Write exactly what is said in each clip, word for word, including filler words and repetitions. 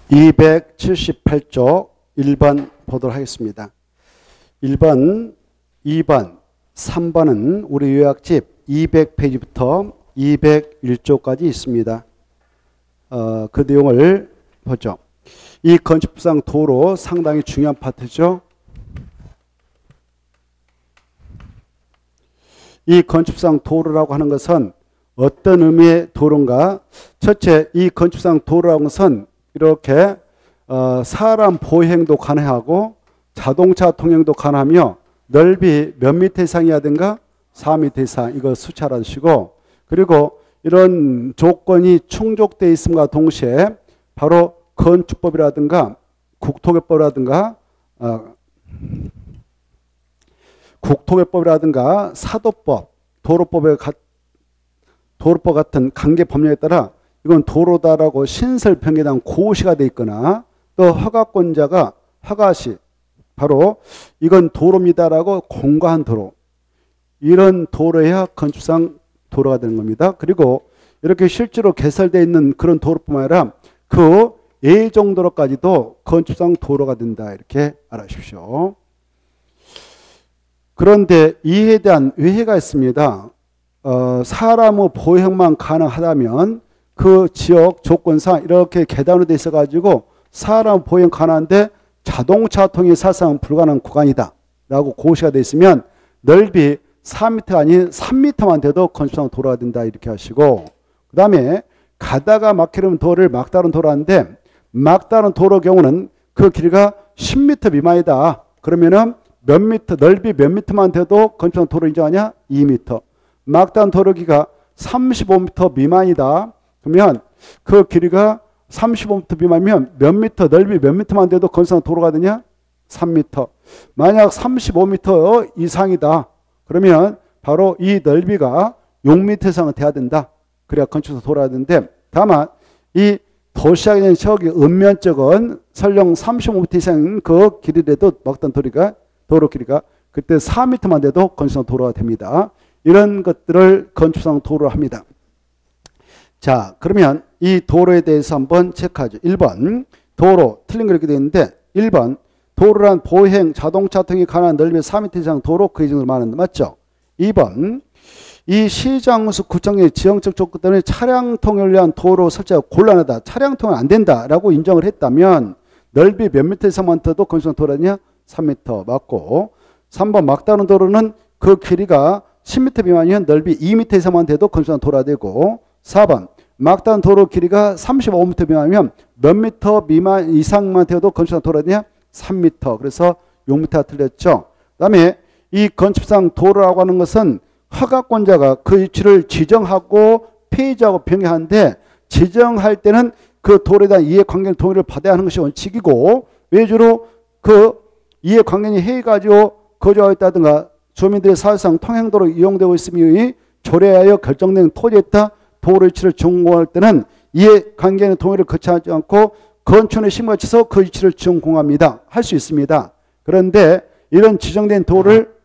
이백칠십팔 쪽 일 번 보도록 하겠습니다. 일 번, 이 번, 삼 번은 우리 요약집 이백 페이지부터 이백일 쪽까지 있습니다. 어, 그 내용을 보죠. 이 건축법상 도로 상당히 중요한 파트죠. 이 건축상 도로라고 하는 것은 어떤 의미의 도로인가? 첫째, 이 건축상 도로라고 하는 것은 이렇게 어, 사람 보행도 가능하고 자동차 통행도 가능하며 넓이 몇 미터 이상이어야 된가? 사 미터 이상. 이거 수차로 하시고, 그리고 이런 조건이 충족되어 있음과 동시에 바로 건축법이라든가 국토개법이라든가 어, 국토개법이라든가 사도법, 도로법의 가, 도로법 같은 관계 법령에 따라 이건 도로다라고 신설평에 대한 고시가 되어 있거나 또 허가권자가 허가시 바로 이건 도로입니다라고 공고한 도로, 이런 도로야 건축상 도로가 되는 겁니다. 그리고 이렇게 실제로 개설되어 있는 그런 도로뿐만 아니라 그 예정도로까지도 건축상 도로가 된다, 이렇게 알아주십시오. 그런데 이에 대한 외해가 있습니다. 어, 사람의 보행만 가능하다면 그 지역 조건상 이렇게 계단으로 되어 있어가지고 사람 보행 가능한데 자동차 통행 사상 불가능한 구간이다 라고 고시가 되어 있으면 넓이 사 미터가 아닌 삼 미터만 돼도 건축상 도로가 된다, 이렇게 하시고, 그 다음에 가다가 막히는 도로를 막다른 도로인데 막다른 도로 경우는 그 길이가 십 미터 미만이다. 그러면은 몇 미터, 넓이 몇 미터만 돼도 건축상 도로 인정하냐? 이 미터. 막다른 도로 길이가 삼십오 미터 미만이다. 그러면 그 길이가 삼십오 미터 미만이면 몇 미터, 넓이 몇 미터만 돼도 건축상 도로가 되냐? 삼 미터. 만약 삼십오 미터 이상이다. 그러면 바로 이 넓이가 육 미터 이상은 돼야 된다. 그래야 건축상 도로가 되는데, 다만 이 도시락에 있는 저기 읍면적은 설령 삼십오 미터 이상인 그 길이라도 막다른 도로가 도로 길이가 그때 사 미터만 돼도 건축상 도로가 됩니다. 이런 것들을 건축상 도로로 합니다. 자, 그러면 이 도로에 대해서 한번 체크하죠. 일 번 도로, 틀린 거 이렇게 되어 있는데 일 번 도로란 보행, 자동차 통행이 가능한 넓이 사 미터 이상 도로, 그 이정도로 말하는데 맞죠? 이 번 이 시장수 구청의 지형적 조건 때문에 차량 통행을 위한 도로 설치가 곤란하다, 차량 통행 안 된다라고 인정을 했다면 넓이 몇 미터 이상만 돼도 건축상 도로냐? 삼 미터 맞고, 삼 번 막다른 도로는 그 길이가 십 미터 미만이면 넓이 이 미터 이상만 돼도 건축상 도로가 되고, 사 번 막다른 도로 길이가 삼십오 미터 미만이면 몇 미터 미만 이상만 돼도 건축상 도로가 되냐? 삼 미터. 그래서 육 미터가 틀렸죠. 그 다음에 이 건축상 도로라고 하는 것은 허가권자가 그 위치를 지정하고 폐지하고 변경하는데, 지정할 때는 그 도로에 대한 이해관계인 동의를 받아야 하는 것이 원칙이고, 외주로 그 이해관계인이 해가지고 거주하였다든가 주민들의 사실상 통행도로 이용되고 있음이 조례하여 결정된 토지에 따라 도로 위치를 준공할 때는 이해관계인의 동의를 거치하지 않고 건축의 심의가 쳐서 그 위치를 준공합니다. 할 수 있습니다. 그런데 이런 지정된 도로를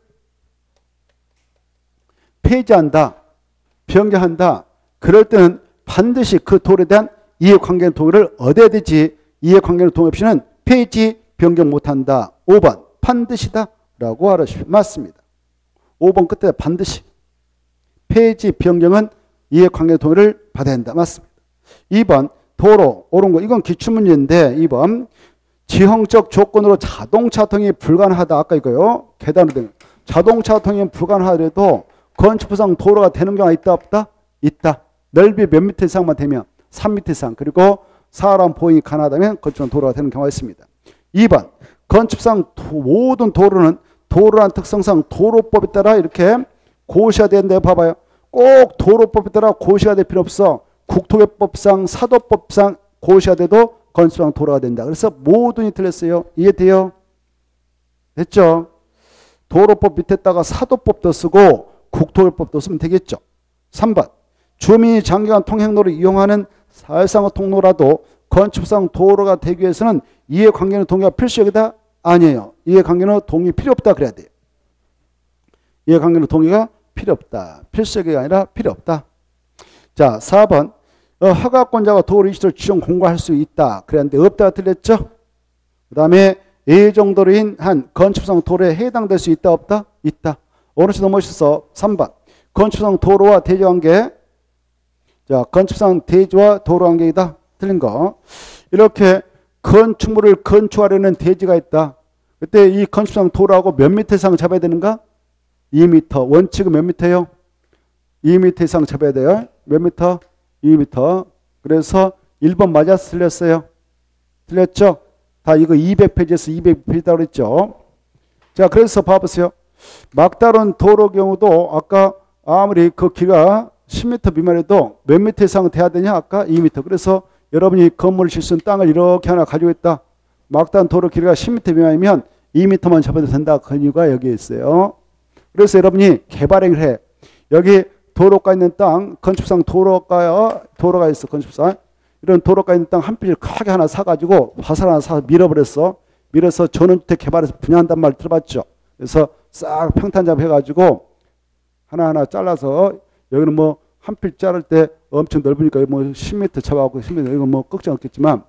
폐지한다, 변경한다, 그럴 때는 반드시 그 도로에 대한 이해관계인 동의를 얻어야 되지, 이해관계인 동의 없이는 폐지, 변경 못한다. 오 번 반드시다 라고 알아주십시오. 맞습니다. 오 번 끝에 반드시 폐지, 변경은 이해관계 동의를 받아야 한다. 맞습니다. 이 번 도로, 옳은 거, 이건 기출문제인데 이 번 지형적 조건으로 자동차 통행이 불가능하다. 아까 이거요. 계단으로 된 자동차 통행이 불가능하더라도 건축법상 도로가 되는 경우가 있다 없다? 있다. 넓이 몇 미터 이상만 되면 삼 미터 이상, 그리고 사람 보행이 가능하다면 건축상 도로가 되는 경우가 있습니다. 이 번 건축상 모든 도로는 도로란 특성상 도로법에 따라 이렇게 고시가 되는데 봐봐요. 꼭 도로법에 따라 고시가 될 필요 없어. 국토개법상, 사도법상 고시가 돼도 건축상 도로가 된다. 그래서 모든이 틀렸어요. 이해돼요? 됐죠? 도로법 밑에다가 사도법도 쓰고 국토개법도 쓰면 되겠죠. 삼 번 주민이 장기간 통행로를 이용하는 사회상의 통로라도 건축상 도로가 되기 위해서는 이해관계는 동의가 필수적이다? 아니에요. 이해관계는 동의 필요 없다 그래야 돼요. 이해관계는 동의가 필요 없다. 필수적이 아니라 필요 없다. 자, 사 번 어, 허가권자가 도로 이시를 지정 공고할 수 있다. 그랬는데 없다가 틀렸죠. 그 다음에 A 정도로인 한 건축상 도로에 해당될 수 있다 없다? 있다. 오른쪽 넘어오셔서 삼 번 건축상 도로와 대지관계. 자, 건축상 대지와 도로 관계이다. 틀린 거. 이렇게 건축물을 건축하려는 대지가 있다. 그때 이 건축상 도로하고 몇 미터 이상 잡아야 되는가? 이 미터. 원칙은 몇 미터예요? 이 미터 이상 잡아야 돼요. 몇 미터? 이 미터. 그래서 일 번 맞았어? 틀렸어요? 틀렸죠? 다 이거 이백 페이지에서 이백 페이지라고 그랬죠. 자, 그래서 봐보세요. 막다른 도로 경우도 아까 아무리 그 길이가 십 미터 미만해도 몇 미터 이상 돼야 되냐? 아까 이 미터. 그래서 여러분이 건물을 질 수 있는 땅을 이렇게 하나 가지고 있다. 막다른 도로 길이가 십 미터 미만이면 이 미터만 잡아도 된다. 그 이유가 여기에 있어요. 그래서 여러분이 개발행위를 해. 여기 도로가 있는 땅, 건축상 도로가, 도로가 있어, 건축상. 이런 도로가 있는 땅 한 필 크게 하나 사가지고 화살 하나 사서 밀어버렸어. 밀어서 전원주택 개발해서 분양한단 말 들어봤죠. 그래서 싹 평탄잡 해가지고 하나하나 잘라서 여기는 뭐 한 필 자를 때 엄청 넓으니까 뭐 십 미터 잡아갖고 십 미터 이건 뭐 걱정 없겠지만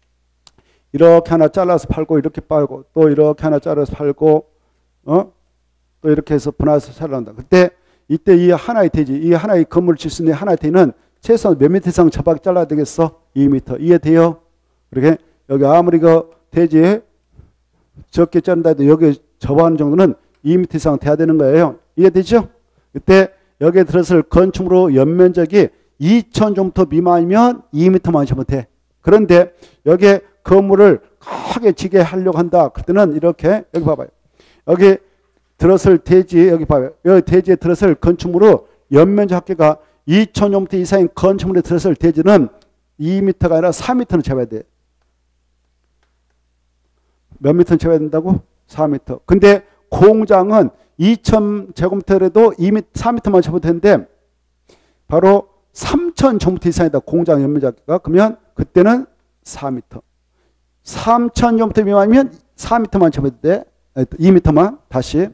이렇게 하나 잘라서 팔고 이렇게 팔고 또 이렇게 하나 잘라서 팔고 어? 또 이렇게 해서 분할해서 잘라낸다. 그때 이때 이 하나의 대지, 이 하나의 건물을 질 수 있는 하나의 대지는 최소한 몇 미터 이상 잡아 잘라야 되겠어? 이 미터. 이해돼요? 그렇게 여기 아무리 그 대지에 적게 자른다 해도 여기 접어하는 정도는 이 미터 이상 돼야 되는 거예요. 이해되죠? 그때 여기에 들어설 건축물로 연면적이 이천 제곱미터 미만이면 이 미터만 잡으면 돼. 그런데 여기에 건물을 크게 지게 하려고 한다. 그때는 이렇게 여기 봐봐요. 여기 들어설 대지 여기 봐요. 여기 대지에 들어설 건축물로 연면적 합계가 이천 제곱미터 이상인 건축물에 들어설 대지는 이 미터가 아니라 사 미터는 잡아야 돼. 몇 미터는 잡아야 된다고? 사 미터. 근데 공장은 이천 제곱미터라도 이 미터, 사 미터만 잡아도 되는데 바로 삼천 제곱미터 이상이다. 공장 연면적 합계가. 그러면 그때는 사 미터. 삼천 제곱미터 미만이면 사 미터만 잡아야 돼. 이 미터만. 다시.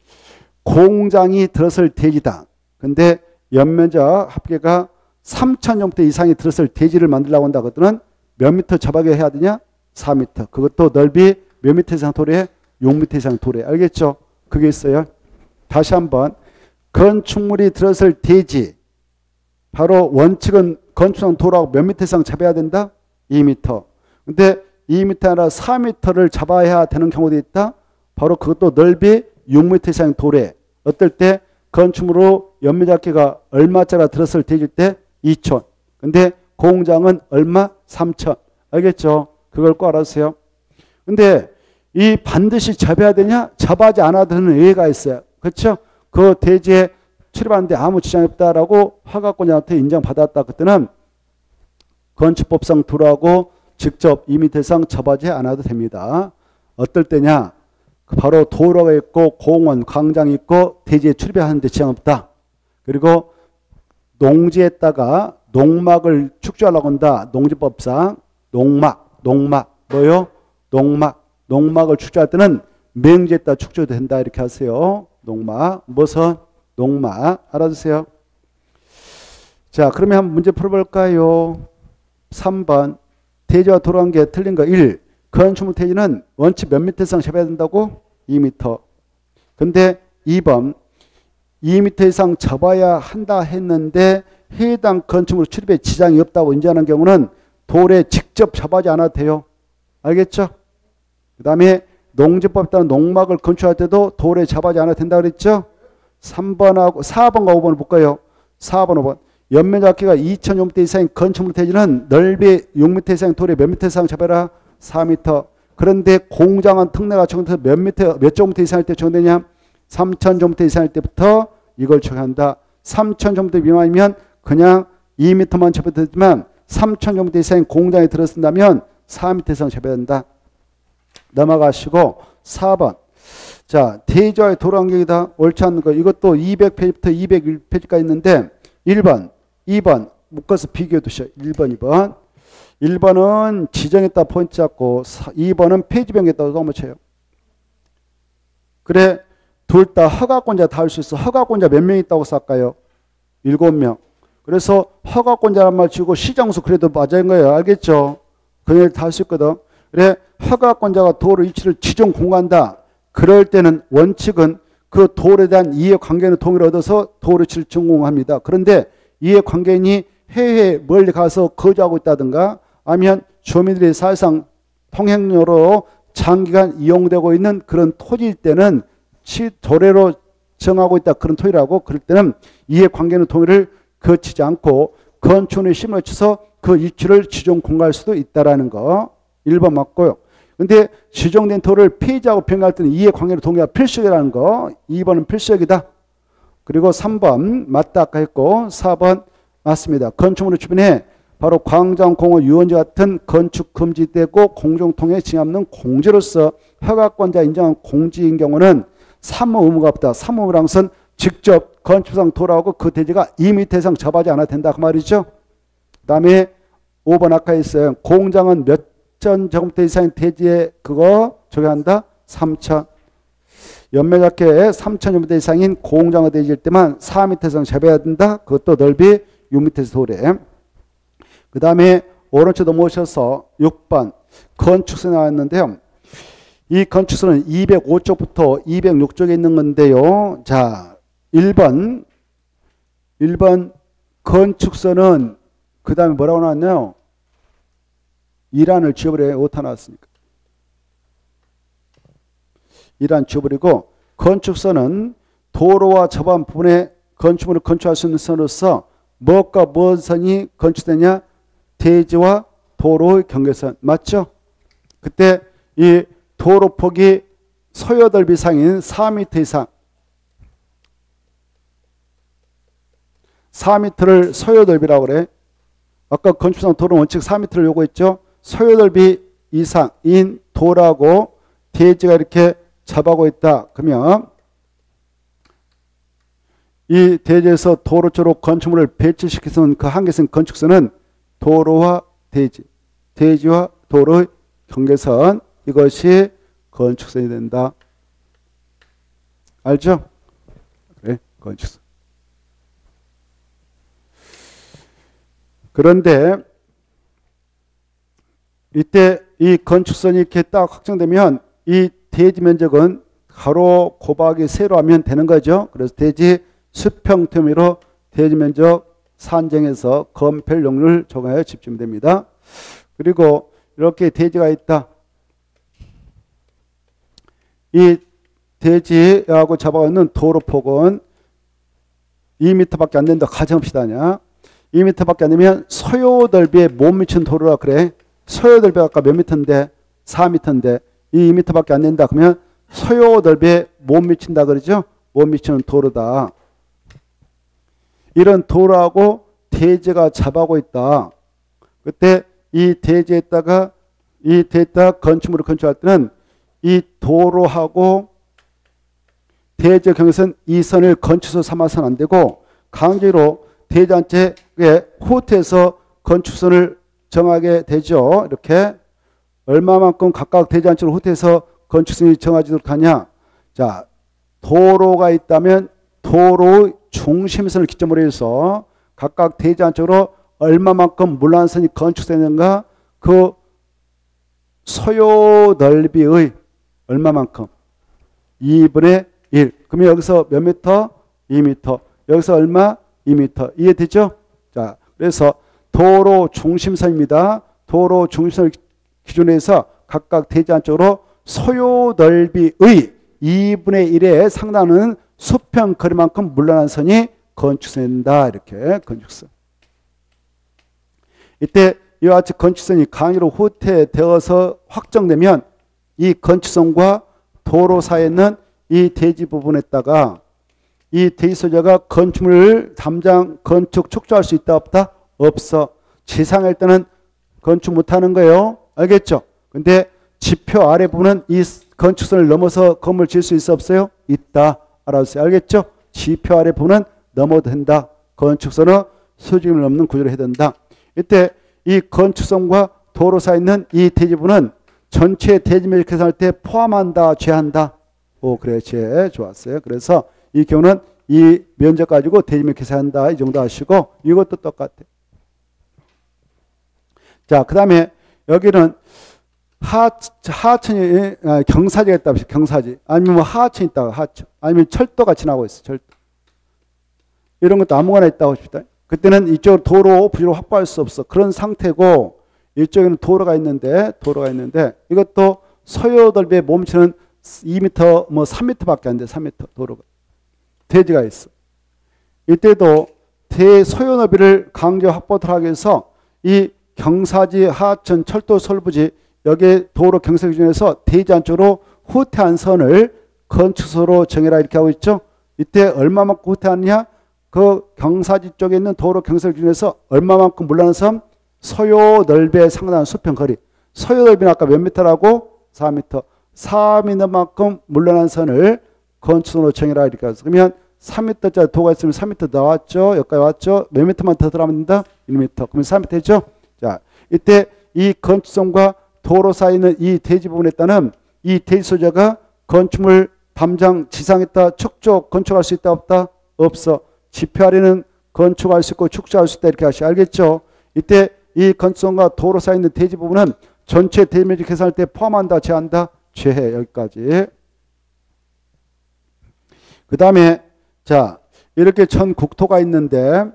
공장이 들어설 대지다. 근데 연면적 합계가 삼천 제곱미터 이상이 들어설 대지를 만들려고 한다. 그때는 몇 미터 잡아야 해야 되냐? 사 미터. 그것도 넓이 몇 미터 이상 도래? 육 미터 이상 도래. 알겠죠? 그게 있어요. 다시 한번. 건축물이 들어설 대지. 바로 원칙은 건축상 도로하고 몇 미터 이상 잡아야 된다? 이 미터. 근데 이 미터 아니라 사 미터를 잡아야 되는 경우도 있다. 바로 그것도 넓이 육 미터 이상 도래. 어떨 때 건축물로 연면적합계가 얼마짜리 들어설 대지일 때 이천. 근데 공장은 얼마? 삼천. 알겠죠? 그걸 꼭 알아주세요. 근데 이 반드시 잡아야 되냐? 잡아지 않아도 되는 예외가 있어요. 그렇죠? 그 대지에 출입하는데 아무 지장이 없다라고 허가권자한테 인정받았다. 그때는 건축법상 도로하고 직접 이 미터 이상 잡아지 않아도 됩니다. 어떨 때냐? 바로 도로가 있고 공원, 광장이 있고 대지에 출입하는데 지장 없다. 그리고 농지에다가 농막을 축조하려고 한다. 농지법상 농막, 농막 뭐요? 농막, 농막을 축조할 때는 맹지에다 축조도 된다. 이렇게 하세요. 농막, 무슨 농막 알아두세요. 자, 그러면 한번 문제 풀어볼까요? 삼 번 대지와 도로 관계 틀린 거 일. 건축물 대지는 원칙 몇 미터 이상 잡아야 된다고? 이 미터. 근데 이 번 이 미터 이상 잡아야 한다 했는데 해당 건축물 출입에 지장이 없다고 인정하는 경우는 도로에 직접 잡아지 않아도 돼요. 알겠죠? 그 다음에 농지법에 따른 농막을 건축할 때도 도로에 잡아지 않아도 된다고 그랬죠? 삼 번하고 사 번과 오 번을 볼까요? 사 번, 오 번. 연면적 합계가 이천 제곱미터 이상인 건축물 대지는 넓이 육 미터 이상 도로에 몇 미터 이상 잡아라? 사 미터. 그런데 공장은 특례가 적용돼서 몇 미터, 몇 제곱미터 이상일 때 적용되냐? 삼천 제곱미터 이상일 때부터 이걸 적용한다. 삼천 제곱미터 미만이면 그냥 이 미터만 잡아도 되지만 삼천 제곱미터 이상인 공장에 들어선다면 사 미터 이상 잡아야 된다. 넘어가시고 사 번. 자, 대지와의 도로 간격이다. 옳지 않는 거. 이것도 이백 페이지부터 이백일 페이지까지 있는데 일 번, 이 번 묶어서 비교해 두셔. 일 번, 이 번. 일 번은 지정했다 포인트 잡고 이 번은 페이지 변경했다고 넘어쳐요. 그래 둘 다 허가권자 다 할 수 있어. 허가권자 몇 명 있다고 쓸까요? 일곱 명. 그래서 허가권자란 말 치고 시장수 그래도 맞은 거예요. 알겠죠? 그 얘기 다 할 수 있거든. 그래, 허가권자가 도로 위치를 지정 공간다. 그럴 때는 원칙은 그 도로에 대한 이해관계는 동의를 얻어서 도로 위치를 전공합니다. 그런데 이해관계인이 해외에 멀리 가서 거주하고 있다든가 아니면 주민들이 사실상 통행료로 장기간 이용되고 있는 그런 토지일 때는 도로로 정하고 있다. 그런 토지라고 그럴 때는 이해관계는 동의를 거치지 않고 건축원의 심을 쳐서 그 위치를 지정 공개할 수도 있다라는 거. 일 번 맞고요. 근데 지정된 도로를 폐지하고 변경할 때는 이해관계는 동의가 필수적이라는 거. 이 번은 필수적이다. 그리고 삼 번 맞다 아까 했고 사 번 맞습니다. 건축물의 주변에 바로 광장, 공원, 유원지 같은 건축 금지되고 공정통행에 지장 없는 공지로서 허가권자 인정한 공지인 경우는 사무 의무가 없다. 사무 의무라는 것은 직접 건축상 도로하고 그 대지가 이 미터 이상 접하지 않아도 된다. 그 말이죠. 그 다음에 오 번 아까 있어요. 공장은 몇 천 제곱미터 이상인 대지에 그거 적용한다. 삼천. 연면적계 삼천 제곱미터 이상인 공장의 대지일 때만 사 미터 이상 접해야 된다. 그것도 넓이 육 미터에서 도래. 그 다음에 오른쪽 넘어오셔서 육 번 건축서 나왔는데요. 이 건축서는 이백오 쪽부터 이백육 쪽에 있는 건데요. 자, 일 번 일 번 건축서는 그 다음에 뭐라고 나왔나요? 이란을 지워버려요. 오타 나왔으니까. 이란 지워버리고 건축서는 도로와 접한 부분에 건축물을 건축할 수 있는 선으로서 무엇과 무엇 선이 건축되냐? 대지와 도로의 경계선. 맞죠? 그때 이 도로 폭이 소요 넓이 이상인 사 미터 이상 사 미터를 소요 넓이라고 그래. 아까 건축상 도로 원칙 사 미터를 요구했죠. 소요 넓이 이상인 도로하고 대지가 이렇게 접하고 있다. 그러면 이 대지에서 도로 쪽으로 건축물을 배치시키는 그 한계선 건축선은 도로와 대지, 대지와 도로의 경계선, 이것이 건축선이 된다. 알죠? 그래, 건축선. 그런데 이때 이 건축선이 이렇게 딱 확정되면 이 대지 면적은 가로 곱하기 세로 하면 되는 거죠. 그래서 대지 수평토미로 대지 면적 산정해서 건폐율용률을 적용하여 집주면 됩니다. 그리고 이렇게 대지가 있다. 이 대지하고 잡아가 있는 도로폭은 이 미터밖에 안 된다. 가정합시다냐. 이 미터밖에 안 되면 소요 넓이에 못 미친 도로라 그래. 소요 넓이가 아까 몇 미터인데? 사 미터인데 이 이 미터밖에 안 된다. 그러면 소요 넓이에 못 미친다 그러죠. 못 미치는 도로다. 이런 도로하고 대지가 잡아고 있다. 그때 이 대지에다가 이 대지에다가 건축물을 건축할 때는 이 도로하고 대지 경계선 이 선을 건축서 삼아서는 안 되고 강제로 대지 한쪽에 호텔에서 건축선을 정하게 되죠. 이렇게 얼마만큼 각각 대지 한쪽으로 호텔에서 건축선이 정하지도록 하냐. 자, 도로가 있다면 도로의 중심선을 기점으로 해서 각각 대지 한쪽으로 얼마만큼 물란선이 건축되는가 그 소요 넓이의 얼마만큼 이분의 일. 그러면 여기서 몇 미터? 이 미터. 여기서 얼마? 이 미터. 이해되죠? 자, 그래서 도로 중심선입니다. 도로 중심선을 기준으로 해서 각각 대지 한쪽으로 소요 넓이의 이분의 일에 상당한 수평 거리만큼 물러난 선이 건축선이 된다. 이렇게 건축선. 이때 이와 같이 건축선이 강의로 후퇴되어서 확정되면 이 건축선과 도로 사이에 있는 이 대지 부분에다가 이 대지 소재가 건축물을 담장 건축 촉조할 수 있다 없다? 없어. 지상일 때는 건축 못하는 거예요. 알겠죠? 근데 지표 아래 부분은 이 건축선을 넘어서 건물 지을 수 있어 없어요? 있다. 알아주세요. 알겠죠? 지표 아래 부분은 넘어도 된다. 건축선은 수직을 넘는 구조를 해야 된다. 이때 이 건축선과 도로 사이에 있는 이 대지부는 전체 대지 면적 계산할 때 포함한다, 제한다. 오, 그래, 제 좋았어요. 그래서 이 경우는 이 면적 가지고 대지면 계산한다. 이 정도 하시고 이것도 똑같아요. 자, 그 다음에 여기는 하, 하천이 경사지가 있다. 경사지. 아니면 뭐 하천이 있다. 하천. 아니면 철도가 지나고 있어. 철도. 이런 것도 아무거나 있다고 합시다. 그때는 이쪽 도로 부지로 확보할 수 없어. 그런 상태고 이쪽에는 도로가 있는데 도로가 있는데 이것도 소요넓이의 몸치는 이 미터 뭐 삼 미터밖에 안 돼. 삼 미터 도로가. 대지가 있어. 이때도 대소요넓이를 강제 확보하기 위해서 이 경사지, 하천, 철도, 설부지 여기에 도로 경사 기준에서 대지 안쪽으로 후퇴한 선을 건축소로 정해라 이렇게 하고 있죠. 이때 얼마만큼 후퇴하느냐? 그 경사지 쪽에 있는 도로 경사 기준에서 얼마만큼 물러난 섬? 소요 넓이에 상당한 수평 거리. 소요 넓이는 아까 몇 미터라고? 사 미터. 사 미터만큼 물러난 선을 건축소로 정해라 이렇게 해서 그러면 삼 미터짜리 도가 있으면 삼 미터 나왔죠. 여기까지 왔죠. 몇 미터만 더 들어가면 된다? 일 미터. 그러면 삼 미터죠. 자, 이때 이 건축선과 도로 사이는 이 대지 부분에 따른 이 대지 소재가 건축물 담장 지상에다 축조 건축할 수 있다 없다? 없어. 지표 아래는 건축할 수 있고 축조할 수 있다 이렇게 하시 알겠죠? 이때 이 건축선과 도로 사이 있는 대지 부분은 전체 대지면적 계산할 때 포함한다 제한다? 제해. 여기까지. 그 다음에 자 이렇게 전 국토가 있는데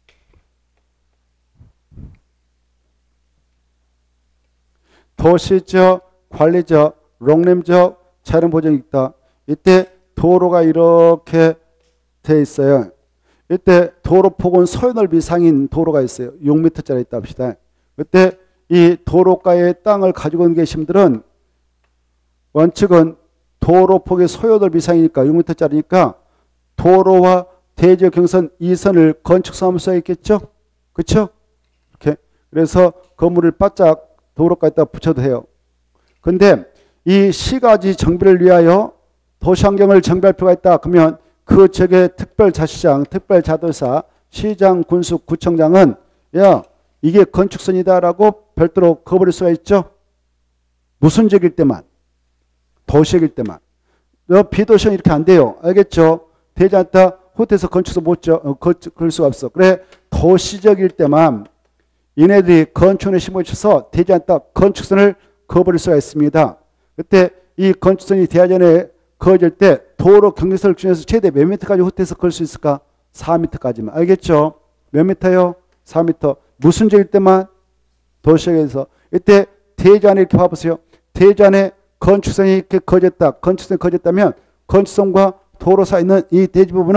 도시적, 관리적, 롱램적 차량 보정이 있다. 이때 도로가 이렇게 돼 있어요. 이때 도로 폭은 소요넓이 이상인 도로가 있어요. 육 미터짜리 있다 합시다. 그때 이 도로가의 땅을 가지고 계신 분들은 원칙은 도로 폭의 소요넓이 이상이니까 육 미터짜리니까 도로와 대지역 경선 이 선을 건축사무소에 써있겠죠? 그렇죠? 이렇게. 그래서 건물을 바짝 도로가에다 붙여도 해요. 근데 이 시가지 정비를 위하여 도시환경을 정비할 필요가 있다. 그러면 그 지역의 특별자치장, 특별자도사, 시장, 군수, 구청장은 야 이게 건축선이다라고 별도로 거버릴 수가 있죠. 무슨 지역일 때만, 도시역일 때만. 비도시는 이렇게 안 돼요. 알겠죠? 되지 않다 호텔에서 건축소 못 져, 어, 그럴 수가 없어. 그래 도시적일 때만 얘네들이 건축원에 심어주셔서 되지 않다 건축선을 그어버릴 수가 있습니다. 그때 이 건축선이 대하전에 그어질 때 도로 경계선을 중에서 최대 몇 미터까지 호텔에서 그을 수 있을까? 사 미터까지만. 알겠죠? 몇 미터요? 사 미터. 무슨 지역일 때만? 도시역에서. 이때 대전에 이렇게 봐보세요. 대전에 건축선이 이렇게 그어졌다. 건축선이 그어졌다면 건축선과 도로 사이 있는 이 대지 부분은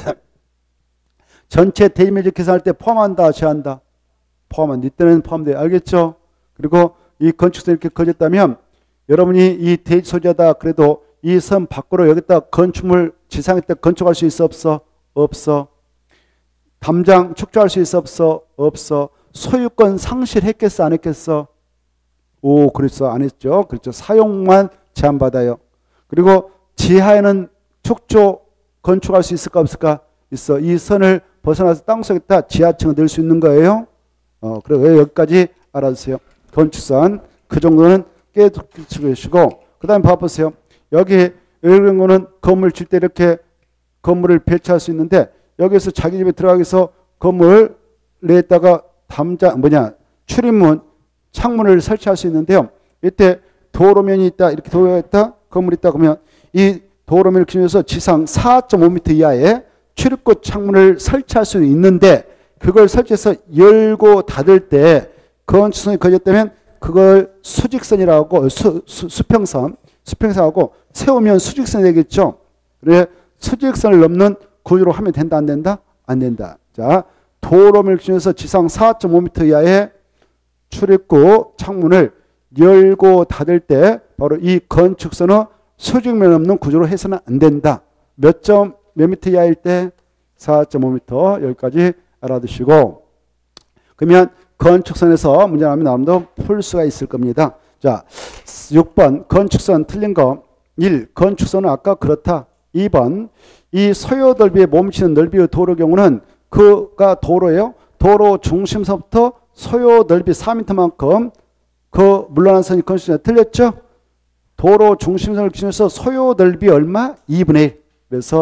전체 대지면적 계산할 때 포함한다, 제한다? 포함한다. 이때는 포함돼요. 알겠죠? 그리고 이 건축선이 이렇게 그어졌다면 여러분이 이 대지 소재다 그래도 이 섬 밖으로 여기다 건축물 지상에다 건축할 수 있어 없어? 없어. 담장 축조할 수 있어 없어? 없어. 소유권 상실했겠어 안 했겠어? 오 그랬어 안 했죠. 그렇죠. 사용만 제한받아요. 그리고 지하에는 축조 건축할 수 있을까 없을까? 있어. 이 선을 벗어나서 땅속에다 지하층을 넣을 수 있는 거예요. 어, 그리고 여기까지 알아주세요. 건축선 그 정도는 깨닫고 계시고 그 다음에 봐보세요. 여기 이런 거는 건물 질 때 이렇게 건물을 배치할 수 있는데 여기서 자기 집에 들어가기 위해서 건물 내에다가 담장 뭐냐 출입문 창문을 설치할 수 있는데요. 이때 도로면이 있다 이렇게 도로가 있다 건물이 있다 그러면 이 도로면을 기준해서 지상 사 점 오 미터 이하의 출입구 창문을 설치할 수 있는데 그걸 설치해서 열고 닫을 때 건축선이 그어졌다면 그걸 수직선이라고 수, 수, 수평선 수평선하고 세우면 수직선이 되겠죠. 그래 수직선을 넘는 구조로 하면 된다 안 된다? 안 된다. 자 도로면을 기준해서 지상 사 점 오 미터 이하의 출입구 창문을 열고 닫을 때 바로 이 건축선은 수직면 없는 구조로 해서는 안 된다. 몇 점, 몇 미터 이하일 때? 사 점 오 미터. 여기까지 알아두시고. 그러면 건축선에서 문제 나오면 나오면 풀 수가 있을 겁니다. 자, 육 번. 건축선 틀린 거. 일. 건축선은 아까 그렇다. 이 번. 이 소요 넓이에 몸치는 넓이의 도로 경우는 그가 도로예요. 도로 중심서부터 소요 넓이 사 미터만큼 그 물러난 선이 건축선에 틀렸죠? 도로 중심선을 기준해서 소요 넓이 얼마? 이분의 일. 그래서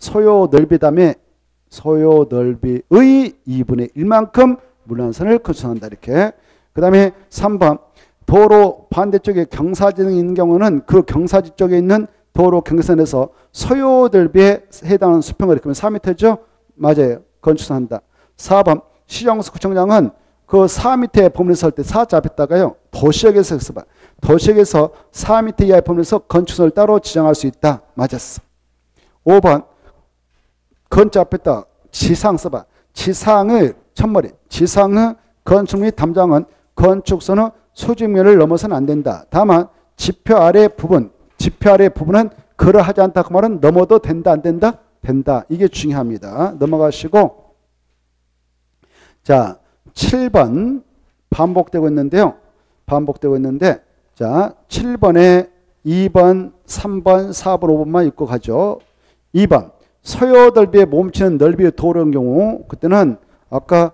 소요 넓이 다음에 소요 넓이의 이분의 일만큼 물난선을 건축한다. 이렇게. 그 다음에 삼 번 도로 반대쪽에 경사지등이 있는 경우는 그 경사지 쪽에 있는 도로 경계선에서 소요 넓이에 해당하는 수평을 이렇게 하면 사 미터죠? 맞아요. 건축한다. 사 번 시정수 구청장은 그 사 미터의 범위를 설 때 사자 앞에다가요. 도시역에서 써봐. 도시역에서 사 미터 이하의 범위에서 건축선을 따로 지정할 수 있다. 맞았어. 오 번 건축 앞에다 지상 써봐. 지상의 첫머리. 지상의 건축 및 담장은 건축선의 수직면을 넘어서는 안 된다. 다만 지표 아래 부분, 지표 아래 부분은 그러하지 않다. 그 말은 넘어도 된다, 안 된다? 된다. 이게 중요합니다. 넘어가시고 자, 칠 번 반복되고 있는데요. 반복되고 있는데 자, 칠 번에 이 번, 삼 번, 사 번, 오 번만 읽고 가죠. 이 번 소요 넓이에 몸치는 넓이의 도로인 경우 그때는 아까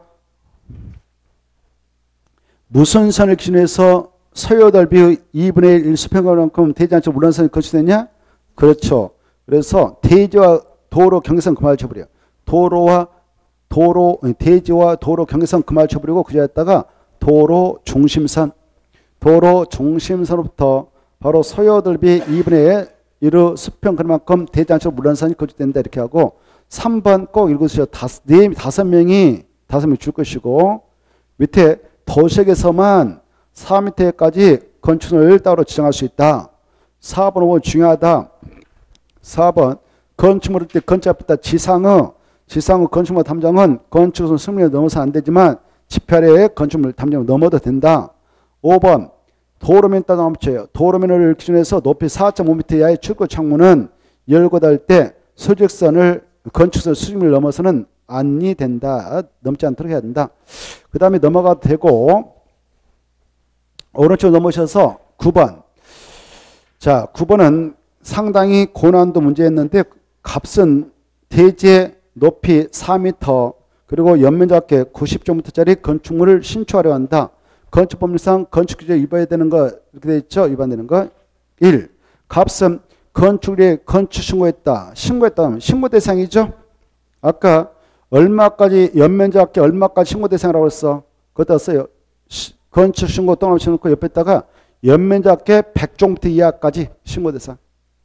무슨 선을 기준해서 소요 넓이의 이분의 일 수평만큼 되지 않죠. 물난선이 건축됐냐? 그렇죠. 그래서 대지와 도로 경계선 그말 쳐버려. 도로와 도로 대지와 도로 경계선 그말 쳐버리고 그자에다가 도로 중심선 도로 중심선부터 바로 소요 넓이 이분의 일의 수평 그만큼 되지 않죠. 물난선이 건축된다. 이렇게 하고 삼 번 꼭 읽으세요. 다섯, 네, 다섯 명이 다섯 명 줄 것이고 밑에 도시역에서만 사 미터까지 건축선을 따로 지정할 수 있다. 사 번, 오 번 중요하다. 사 번 건축물일 때 건축 앞에다 지상의 지상의 건축물 담장은 건축선 승리를 넘어서 안 되지만 지표 아래에 건축물 담장을 넘어도 된다. 오 번 도로면 따라 넘쳐요. 도로면을 기준해서 높이 사 점 오 미터 이하의 출구 창문은 열고 닫을 때 수직선을 건축선 수직을 넘어서는 안이 된다. 넘지 않도록 해야 된다. 그 다음에 넘어가도 되고 오른쪽 넘으셔서 구 번. 자, 구 번은 상당히 고난도 문제였는데 값은 대지의 높이 사 미터 그리고 연면적계 구십 제곱미터짜리 건축물을 신축하려 한다. 건축법률상 건축규제 위반해야 되는 거 이렇게 돼 있죠. 위반되는 거. 일. 값은 건축에 건축 신고했다. 신고했다. 신고 대상이죠. 아까 얼마까지 연면적계 얼마까지 신고 대상이라고 했어. 그것도 써요. 건축 신고 동그라미 쳐놓고 옆에다가 연면적계 백 제곱미터 이하까지 신고 대상.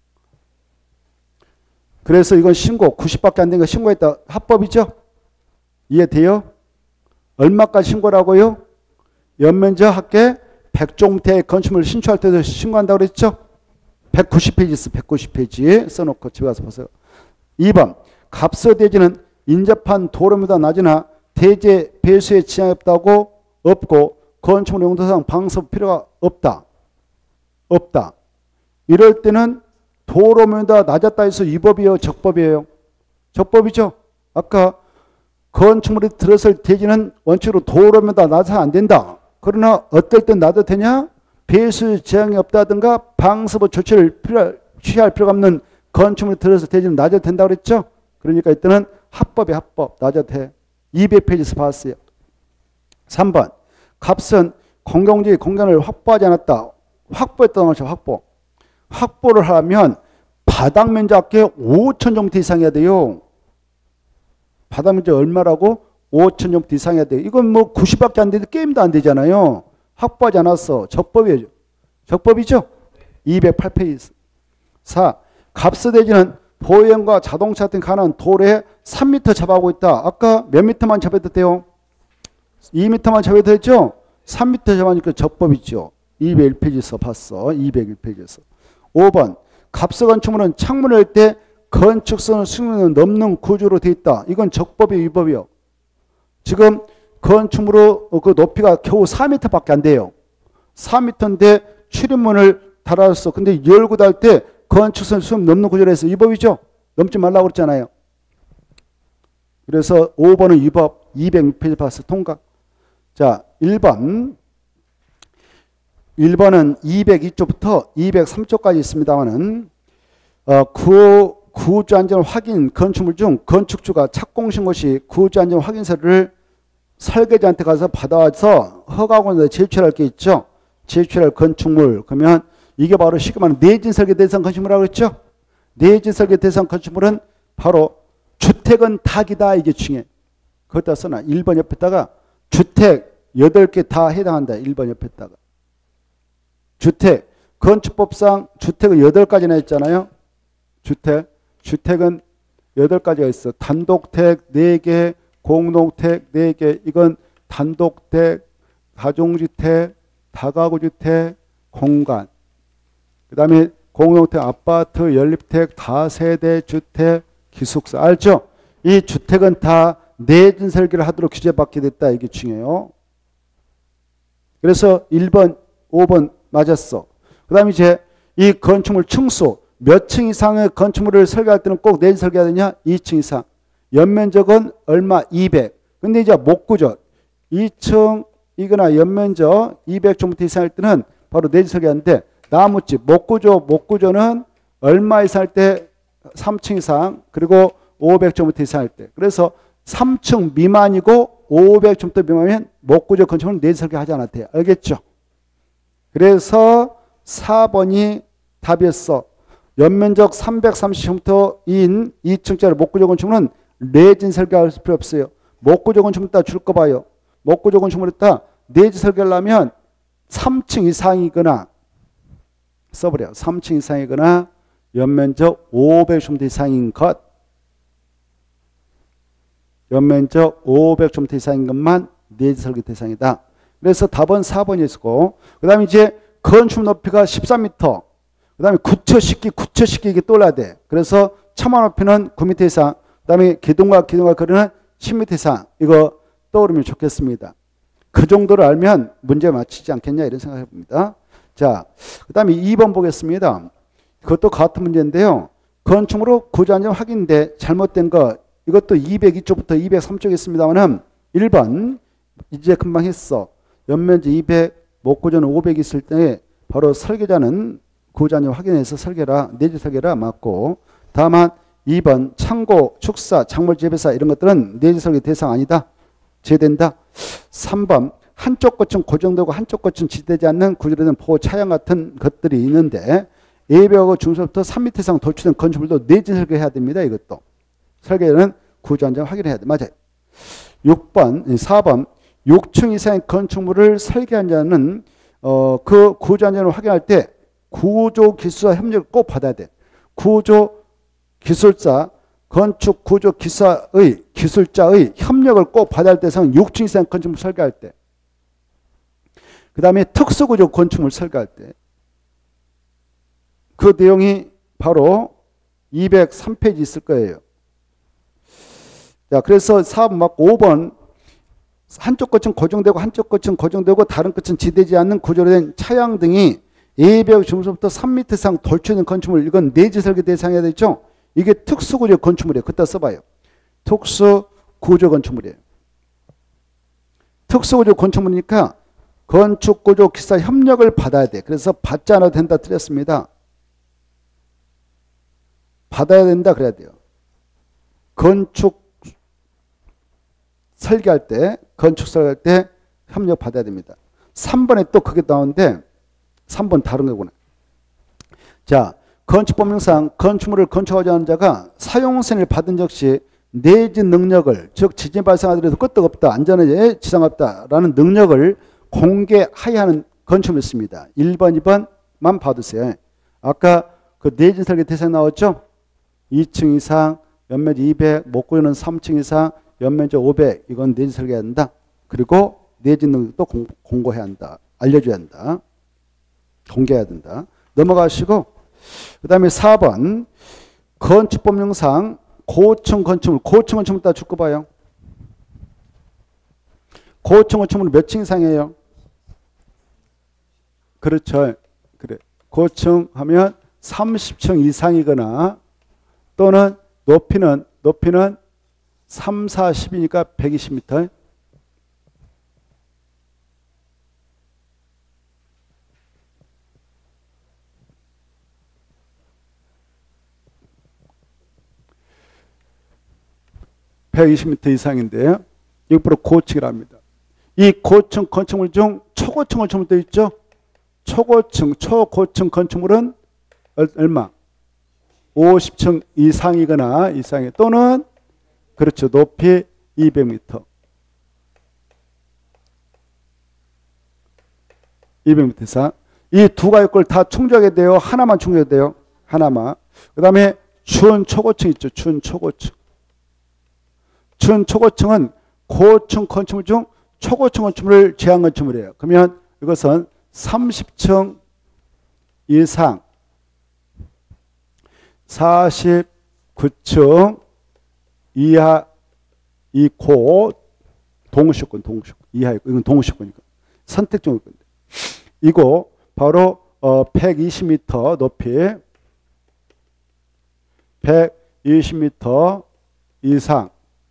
그래서 이건 신고 구십밖에 안 된 거 신고했다. 합법이죠. 이해돼요? 얼마까지 신고라고요? 연면적 합계 백 제곱미터의 건축물을 신축할 때도 신고한다고 그랬죠? 백구십 페이지 있어. 백구십 페이지 써놓고 집에 가서 보세요. 이 번 갑서 대지는 인접한 도로보다 낮으나 대지 배수에 지장이 없다고 없고 건축물 용도상 방수 필요가 없다. 없다. 이럴 때는 도로보다 낮았다 해서 위법이에요? 적법이에요? 적법이죠. 아까 건축물이 들어설 대지는 원칙으로 도로보다 낮아서 안 된다. 그러나 어떨 땐 놔도 되냐? 배수 제한이 없다든가 방수부 조치를 필요, 취할 필요가 없는 건축물이 들어서 대지는 낮아도 된다고 그랬죠? 그러니까 이때는 합법이 합법. 낮아도 돼. 이백 페이지에서 봤어요. 삼 번. 값은 공공지 공간을 확보하지 않았다. 확보했다는 것이 확보. 확보를 하면 바닥 면적의 오천 제곱미터 이상 해야 돼요. 바닥 면적 얼마라고? 오천 제곱미터 이상 해야 돼요. 이건 뭐 구십밖에 안 되는데 게임도 안 되잖아요. 확보하지 않았어. 적법이에요. 적법이죠? 이백팔 페이지. 사. 갑서대지는 보행과 자동차 등 가능한 도로에 삼 미터 잡아오고 있다. 아까 몇 미터만 잡아도 돼요? 이 미터만 잡아도 되죠? 삼 미터 잡아니까 적법이죠. 이백일 페이지에서 봤어. 이백일 페이지에서. 오 번. 갑서 건축물은 창문을 열 때 건축선을 수직을 넘는 구조로 되어 있다. 이건 적법이 위법이요. 지금 건축물의 그 높이가 겨우 사 미터밖에 안 돼요. 사 미터인데 출입문을 달았어. 근데 열고 닫을 때 건축선 수직 넘는 구조로 해서 위법이죠. 넘지 말라고 그랬잖아요. 그래서 오 번은 위법. 이백육 페이지 봤어. 통과. 자, 일 번. 일 번은 이백이 조부터 이백삼 조까지 있습니다만은 어, 구, 구주 안전 확인 건축물 중 건축주가 착공신고 시 구주 안전 확인서를 설계자한테 가서 받아와서 허가원에 제출할 게 있죠. 제출할 건축물. 그러면 이게 바로 쉽게 말하면 내진 설계 대상 건축물이라고 그랬죠. 내진 설계 대상 건축물은 바로 주택은 닭이다 이게 중요해. 그것다 써놔. 일 번 옆에다가 주택 여덟 개 다 해당한다. 일 번 옆에다가. 주택. 건축법상 주택은 여덟 가지나 있잖아요. 주택. 주택은 여덟 가지가 있어. 단독택 네 개, 공동택 네 개. 이건 단독택, 다중주택, 다가구주택, 공간. 그 다음에 공동택, 아파트, 연립택, 다세대 주택, 기숙사. 알죠? 이 주택은 다 내진 설계를 하도록 규제받게 됐다. 이게 중요해요. 그래서 일 번, 오 번 맞았어. 그 다음에 이제 이 건축물 층수, 몇 층 이상의 건축물을 설계할 때는 꼭 내진 설계해야 되냐? 이 층 이상. 연면적은 얼마? 이백. 근데 이제 목구조, 이 층 이거나 연면적 이백 제곱미터 이상 할 때는 바로 내진 설계하는데, 나무집, 목구조, 목구조는 얼마 이상 할 때? 삼 층 이상, 그리고 오백 제곱미터 이상 할 때. 그래서 삼 층 미만이고 오백 제곱미터 미만이면 목구조 건축물은 내진 설계하지 않아도 돼요. 알겠죠? 그래서 사 번이 답이었어. 연면적 삼백삼십 제곱미터인 이 층짜리 목구조 건축물은 내진 설계할 필요 없어요. 목구조 건축물 따 줄 거 봐요. 목구조 건축물을 따 내진 설계하려면 삼 층 이상이거나 써버려. 삼 층 이상이거나 연면적 오백 제곱미터 이상인 것. 연면적 오백 제곱미터 이상인 것만 내진 설계 대상이다. 그래서 답은 사 번이었고, 그 다음에 이제 건축 높이가 십삼 미터, 그 다음에 구처 식기, 구처 식기 이게 떠올라야 돼. 그래서 처마 높이는 구 미터 이상, 그 다음에 기둥과 기둥과 거리는 십 미터 이상, 이거 떠오르면 좋겠습니다. 그 정도를 알면 문제 맞히지 않겠냐 이런 생각을 해봅니다. 자, 그 다음에 이 번 보겠습니다. 그것도 같은 문제인데요. 건축물로 구조안전 확인돼 잘못된 거, 이것도 이백이 쪽부터 이백삼 쪽에 있습니다만은 일 번 이제 금방 했어. 연면적 이백, 목구조는 오백 있을 때 바로 설계자는 구조안전 확인해서 설계라, 내지 설계라 맞고, 다만 이 번 창고, 축사, 작물 재배사 이런 것들은 내지 설계 대상 아니다. 제된다. 삼 번 한쪽 끝은 고정되고 한쪽 끝은 지대되지 않는 구조로 된 보호 차양 같은 것들이 있는데 예배하고 중소부터 삼 미터 이상 돌출된 건축물도 내지 설계해야 됩니다. 이것도. 설계는 구조안전 확인해야 돼. 맞아요. 육 번, 사 번 육 층 이상의 건축물을 설계한 자는 어, 그 구조안전을 확인할 때 구조기술사 협력을 꼭 받아야 돼. 구조기술사, 건축구조기술사의 기술자의 협력을 꼭 받아야 할 대상은 육 층 이상 건축물 설계할 때. 그 다음에 특수구조 건축물 설계할 때. 그 내용이 바로 이백삼 페이지 있을 거예요. 자, 그래서 사 번 맞고 오 번 한쪽 끝은 고정되고 한쪽 끝은 고정되고 다른 끝은 지대지 않는 구조로 된 차양 등이 이백 제곱미터부터 삼 미터 이상 돌출된 건축물, 이건 내지 설계 대상이어야 되죠. 이게 특수구조 건축물이에요. 그따 써봐요. 특수구조 건축물이에요. 특수구조 건축물이니까 건축구조 기사 협력을 받아야 돼. 그래서 받지 않아도 된다 틀렸습니다. 받아야 된다 그래야 돼요. 건축 설계할 때, 건축 설계할 때 협력 받아야 됩니다. 삼 번에 또 그게 나오는데 삼 번 다른 거구나. 자, 건축법령상 건축물을 건축하지 않은 자가 사용승인을 받은 적시 내진 능력을, 즉 지진 발생하더라도 끄떡없다, 안전에 지장 없다라는 능력을 공개하여야 하는 건축물이 있습니다. 일 번, 이 번만 봐두세요. 아까 그 내진 설계 대상 나왔죠? 이 층 이상, 연면적 이백, 목구조는 삼 층 이상, 연면적 오백, 이건 내진 설계해야 한다. 그리고 내진 능력도 공, 공고해야 한다. 알려줘야 한다. 공개해야 된다. 넘어가시고, 그 다음에 사 번 건축법령상 고층 건축물, 고층 건축물 따라 줄거 봐요. 고층 건축물 몇 층 이상이에요? 그렇죠. 그래. 고층 하면 삼십 층 이상이거나 또는 높이는 높이는 삼, 사십이니까 백이십 미터. 백이십 미터 이상인데요. 이거 바로 고층이랍니다. 이 고층 건축물 중 초고층 건축물도 있죠. 초고층, 초고층 건축물은 얼마? 오십 층 이상이거나 이상이 또는 그렇죠. 높이 이백 미터. 이백 미터 이상. 이 두 가지 걸 다 충족해야 돼요. 하나만 충족해야 돼요. 하나만. 그 다음에 준초고층 있죠. 준초고층. 준초고층은 고층 건축물 중 초고층 건축물을 제한 건축물이에요. 그러면 이것은 삼십 층 이상, 사십구 층 이하 이고 동시권, 동시권 이하 있고 이건 동시권이니까 선택적 건데 이거 바로 어 백이십 미터 높이 백이십 미터 이상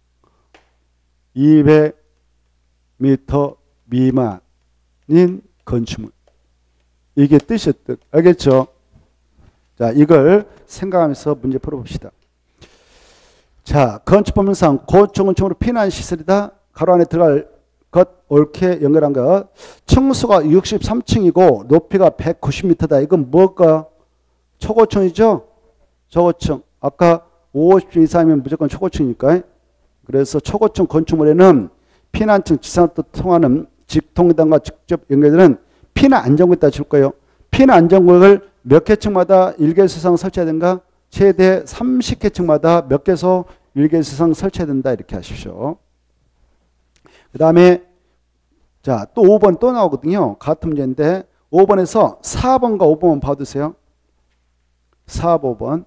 이백 미터 미만인 건축물. 이게 뜻이의 뜻. 알겠죠? 자, 이걸 생각하면서 문제 풀어봅시다. 자, 건축법령상 고층 건축물로 피난시설이다. 가로 안에 들어갈 것 옳게 연결한 것. 층수가 육십삼 층이고 높이가 백구십 미터다. 이건 뭘까? 초고층이죠? 초고층. 아까 오십 층 이상이면 무조건 초고층이니까. 그래서 초고층 건축물에는 피난층 지상으로 통하는 직통단과 직접 연결되는 피난 안전구가 있다 줄 거예요. 피난 안전구역을 몇 개층마다 일 개소 이상 설치해야 된가? 최대 삼십 개층마다 몇 개소 일 개소 이상 설치해야 된다. 이렇게 하십시오. 그 다음에 자, 또 오 번 또 나오거든요. 같은 문제인데 오 번에서 사 번과 오 번만 봐두세요. 사, 오 번.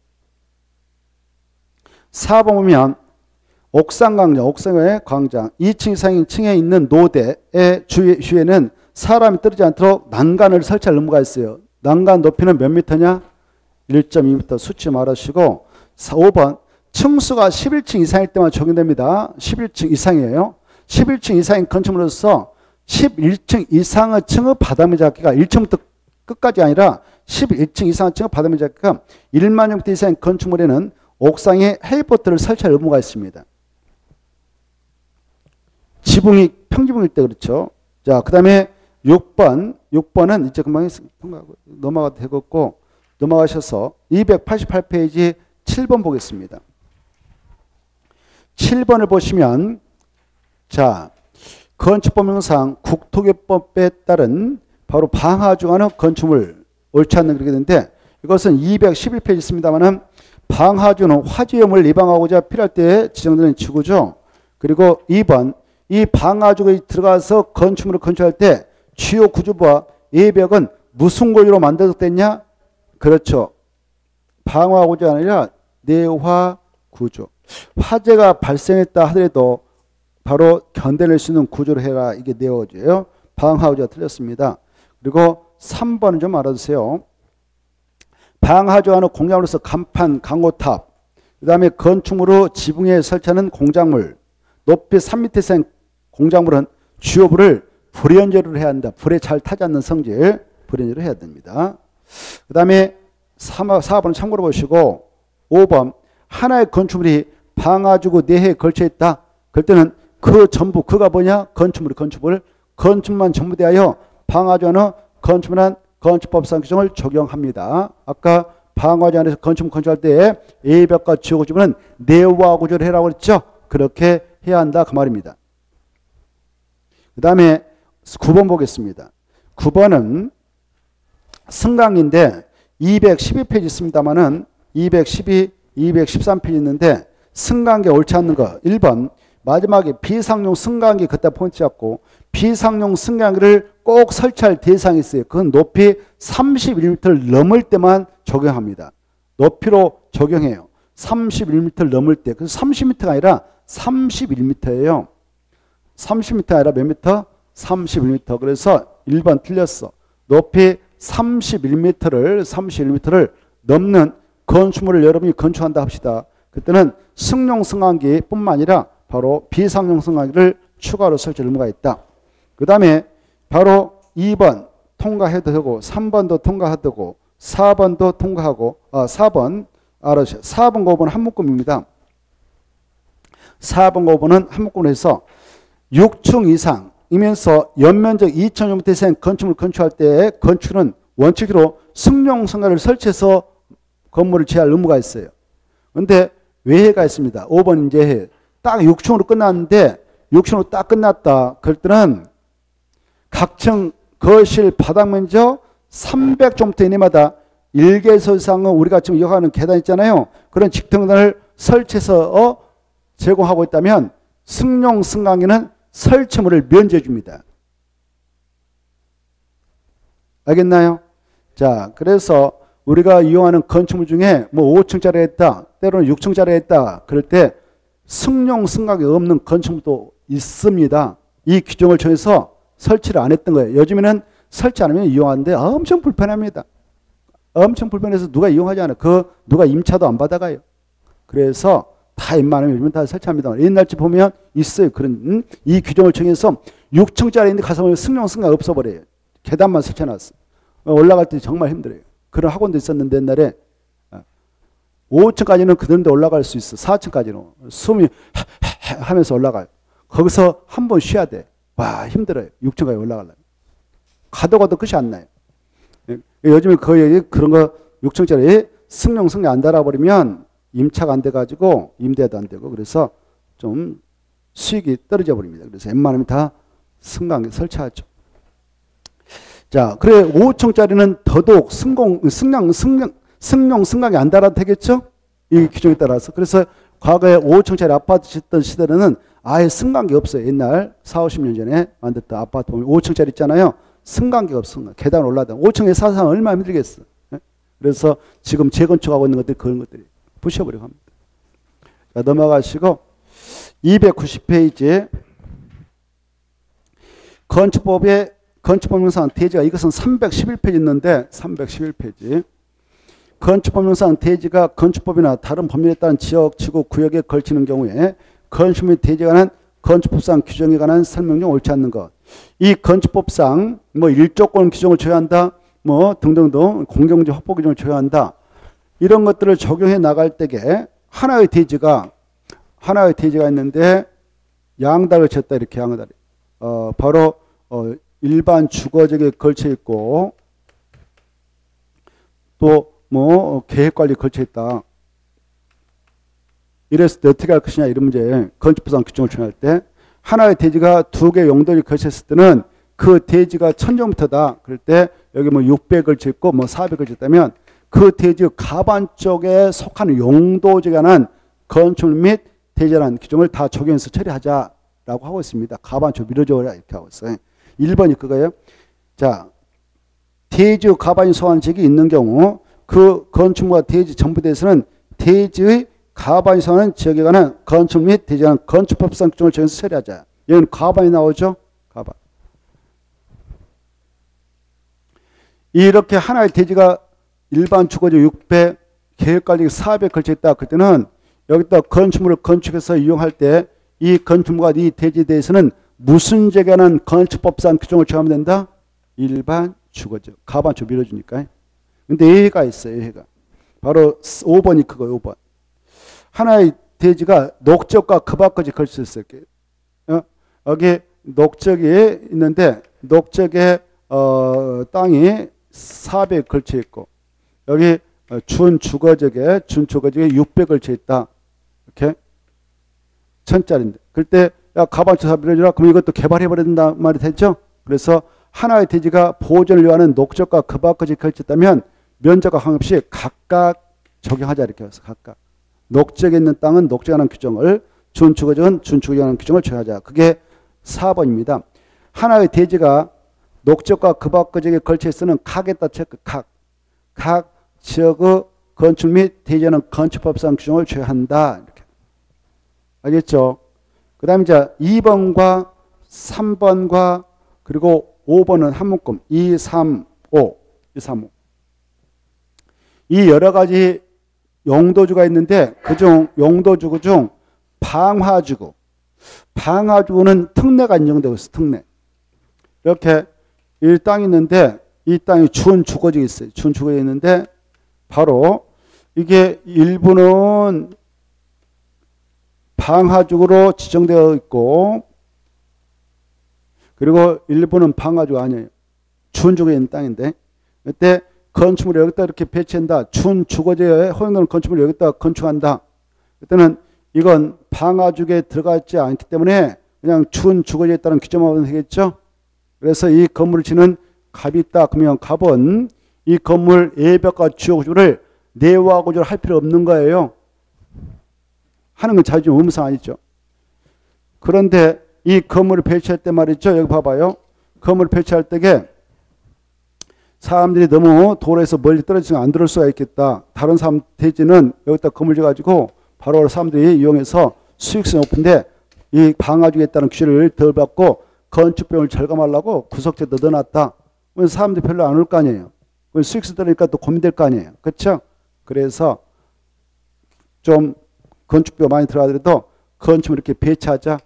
사 번 보면 옥상 광장, 옥상의 광장, 이 층 이상인 층에 있는 노대의 주위, 주위에는 사람이 떨어지지 않도록 난간을 설치할 의무가 있어요. 난간 높이는 몇 미터냐? 일 점 이 미터 수치 말하시고 오 번 층수가 십일 층 이상일 때만 적용됩니다. 십일 층 이상이에요. 십일 층 이상인 건축물로서 십일 층 이상의 층의 바닥면 잡기가 일 층부터 끝까지 아니라 십일 층 이상의 층의 바닥면 잡기가 일만 미터 이상인 건축물에는 옥상에 헬리포트를 설치할 의무가 있습니다. 지붕이 평지붕일 때 그렇죠. 자, 그 다음에 육 번. 육 번은 이제 금방 넘어가도 되겠고, 넘어가셔서 이백팔십팔 페이지 칠 번 보겠습니다. 칠 번을 보시면, 자, 건축법령상 국토교법에 따른 바로 방하중하는 건축물 옳지 않는 그렇게 되는데, 이것은 이백십일 페이지 있습니다만은 방하주는 화재염을 예방하고자 필요할 때 지정되는 지구죠. 그리고 이 번. 이 방화주가 들어가서 건축물을 건축할 때 주요 구조부와 예벽은 무슨 고리로 만들어졌냐? 그렇죠. 방화구조가 아니라 내화구조. 화재가 발생했다 하더라도 바로 견뎌낼 수 있는 구조를 해라. 이게 내화구조예요. 방화구조가 틀렸습니다. 그리고 삼 번은 좀 알아두세요. 방화주하는 공작물로서 간판, 강호탑, 그 다음에 건축물로 지붕에 설치하는 공작물, 높이 삼 미터 이상 공작물은 주요부를 불연제를 해야 한다. 불에 잘 타지 않는 성질, 불연제를 해야 됩니다. 그 다음에 사 번 참고로 보시고 오 번 하나의 건축물이 방화주고 내해에 걸쳐 있다. 그럴 때는 그 전부, 그가 뭐냐? 건축물이 건축물, 건축물만 전부 대하여 방화주는 건축물한 건축법상 규정을 적용합니다. 아까 방화주 안에서 건축물 건축할 때 예벽과 주요 구조물은 내화 구조를 해라고 그랬죠. 그렇게 해야 한다. 그 말입니다. 그 다음에 구 번 보겠습니다. 구 번은 승강인데 이백십이 페이지 있습니다만은 이백십이, 이백십삼 페이지 있는데 승강기 옳지 않는 거. 일 번 마지막에 비상용 승강기 그때 포인트 잡고 비상용 승강기를 꼭 설치할 대상이 있어요. 그건 높이 삼십일 미터를 넘을 때만 적용합니다. 높이로 적용해요. 삼십일 미터를 넘을 때. 그래서 삼십 미터가 아니라 삼십일 미터예요. 삼십 미터 아니라 몇 미터? 삼십일 미터. 그래서 일 번 틀렸어. 높이 삼십일 미터를 삼십일 미터를 넘는 건축물을 여러분이 건축한다 합시다. 그때는 승용 승강기 뿐만 아니라 바로 비상용 승강기를 추가로 설치할 의무가 있다. 그 다음에 바로 이 번 통과해도 되고 삼 번도 통과해도 되고 사 번도 통과하고 아, 사 번 알아주세요. 사 번과 오 번은 한 묶음입니다. 사 번과 오 번은 한 묶음으로 해서 육 층 이상이면서 연면적 이천 제곱미터 이상 건축물을 건축할 때 건축은 원칙으로 승용 승강기를 설치해서 건물을 취할 의무가 있어요. 근데 외해가 있습니다. 오 번 이제 딱 육 층으로 끝났는데 육 층으로 딱 끝났다. 그럴 때는 각층 거실 바닥 면적 삼백 제곱미터 이내마다 일 개소 이상은 우리가 지금 이용하는 계단 있잖아요. 그런 직등단을 설치해서 어, 제공하고 있다면 승용 승강기는 설치물을 면제해 줍니다. 알겠나요? 자, 그래서 우리가 이용하는 건축물 중에 뭐 오 층짜리 했다, 때로는 육 층짜리 했다, 그럴 때 승용 승강기 없는 건축물도 있습니다. 이 규정을 정해서 설치를 안 했던 거예요. 요즘에는 설치 안 하면 이용하는데 엄청 불편합니다. 엄청 불편해서 누가 이용하지 않아요. 그 누가 임차도 안 받아가요. 그래서 다 웬만하면 요즘은 다 설치합니다. 옛날 집 보면 있어요. 그런 음? 이 규정을 정해서 육 층짜리인데 가서 승용 승강기 없어버려요. 계단만 설치해놨어. 올라갈 때 정말 힘들어요. 그런 학원도 있었는데 옛날에 오 층까지는 그런데 올라갈 수 있어. 사 층까지는 숨이 하면서 올라가요. 거기서 한 번 쉬어야 돼. 와, 힘들어요. 육 층까지 올라가려면. 가도 가도 끝이 안 나요. 요즘에 거의 그런 거 육 층짜리 승용 승강 안 달아버리면 임차가 안 돼가지고 임대도 안 되고 그래서 좀 수익이 떨어져 버립니다. 그래서 웬만하면 다 승강기 설치하죠. 자, 그래 오 층짜리는 더더욱 승공, 승량, 승량, 승용 승강이 안 달아도 되겠죠? 이 규정에 따라서. 그래서 과거에 오 층짜리 아파트 짓던 시대에는 아예 승강기 없어요. 옛날 사오십 년 전에 만들었던 아파트 보면 오 층짜리 있잖아요. 승강기가 없어. 계단 올라다. 오 층에 사서 얼마나 힘들겠어. 그래서 지금 재건축하고 있는 것들이 그런 것들이 부셔버리고 합니다. 자, 넘어가시고 이백구십 페이지 건축법의 건축법령상 대지가 이것은 삼백십일 페이지 있는데 삼백십일 페이지 건축법령상 대지가 건축법이나 다른 법률에 따른 지역, 지구, 구역에 걸치는 경우에 건축 및 대지에 관한 건축법상 규정에 관한 설명 중 옳지 않는 것. 이 건축법상 뭐 일조권 규정을 줘야 한다, 뭐 등등등 공경지 확보 규정을 줘야 한다. 이런 것들을 적용해 나갈 때에 하나의 대지가 하나의 대지가 있는데 양다리를 쳤다 이렇게 양다리. 어 바로 어 일반 주거지역에 걸쳐 있고 또 뭐 계획관리 걸쳐 있다. 이랬을 때 어떻게 할 것이냐 이런 문제. 건축법상 규정을 정할 때 하나의 대지가 두 개 용도에 걸쳐 있을 때는 그 대지가 천 제곱미터다. 그럴 때 여기 뭐 육백 걸쳐 있고 뭐 사백 걸쳐 있다면 그 대지 가반 쪽에 속하는 용도지에 관한 건축 및 대지에 관한 규정을 다 적용해서 처리하자라고 하고 있습니다. 가반 쪽 밀어줘라 이렇게 하고 있어요. 일 번이 그거예요. 자, 대지 가반이 소환 지역이 있는 경우 그 건축물과 대지 전부 대해서는 대지의 가반이 소환하는 지역에 관한 건축 및 대지에 관한 건축법상 규정을 정해서 처리하자. 여기는 가반이 나오죠. 가반. 이렇게 하나의 대지가 일반 주거지 육백, 계획관리 사백 걸쳐 있다. 그때는 여기다 건축물을 건축해서 이용할 때 이 건축물과 이 대지에 대해서는 무슨 지역에 관한 건축법상 규정을 정하면 된다? 일반 주거지. 가반 쪽 밀어주니까. 근데 예외가 있어요. 예외가. 바로 오 번이 그거예요. 오 번. 하나의 대지가 녹적과 그 밖까지 걸쳐 있어요. 어? 여기 녹적이 있는데 녹적에 어, 땅이 사백 걸쳐 있고 여기 준 주거적에 준 주거적에 육백 걸쳐 있다. 이렇게 천짜리인데. 그럴 때 야, 가반처 밀어주라. 그럼 이것도 개발해버려야 된다 말이 됐죠? 그래서 하나의 대지가 보존을 요하는 녹적과 그 밖까지 걸쳤다면 면적과 관계없이 각각 적용하자 이렇게 해서 각각. 녹적에 있는 땅은 녹적에 관한 규정을, 준주거적은 준주거에 관한 규정을 정하자. 그게 사 번입니다. 하나의 대지가 녹적과 그 밖의 지역에 걸쳐 있으는 각에다 체크, 각. 각 지역의 건축 및 대지에는 건축법상 규정을 줘야 한다. 이렇게. 알겠죠? 그 다음에 이제 이 번과 삼 번과 그리고 오 번은 한 묶음. 이, 삼, 오. 이, 삼, 오. 이 여러 가지 용도주가 있는데 그중 용도주구 중 방화주구. 방화주구는 특례가 인정되고 있어요. 특례. 이렇게 이 땅이 있는데 이 땅이 준 주거지가 있어요. 준 주거지가 있는데 바로 이게 일부는 방화주구로 지정되어 있고 그리고 일부는 방화주가 아니에요. 준 주거에 있는 땅인데 그때 건축물을 여기다 이렇게 배치한다. 준 주거지에 허용되는 건축물을 여기다 건축한다. 그때는 이건 방화주기에 들어가지 않기 때문에 그냥 준 주거지에 따른 규정만 하면 되겠죠. 그래서 이 건물을 지는 갑이 있다. 그러면 갑은 이 건물 예벽과 주거구조를 내화구조를 할 필요 없는 거예요. 하는 건 자주 의무상 아니죠. 그런데 이 건물을 배치할 때 말이죠. 여기 봐봐요. 건물을 배치할 때에 사람들이 너무 도로에서 멀리 떨어지면 안 들어올 수가 있겠다. 다른 사람 대지는 여기다 건물 지어가지고 바로 사람들이 이용해서 수익성이 높은데 이 방화주기에 따른 규제를 덜 받고 건축 비용을 절감하려고 구석지에 넣어놨다. 그래서 사람들이 별로 안 올 거 아니에요. 수익성 떨어지니까 또 고민될 거 아니에요. 그렇죠? 그래서 좀 건축비가 많이 들어가더라도 건축을 이렇게 배치하자.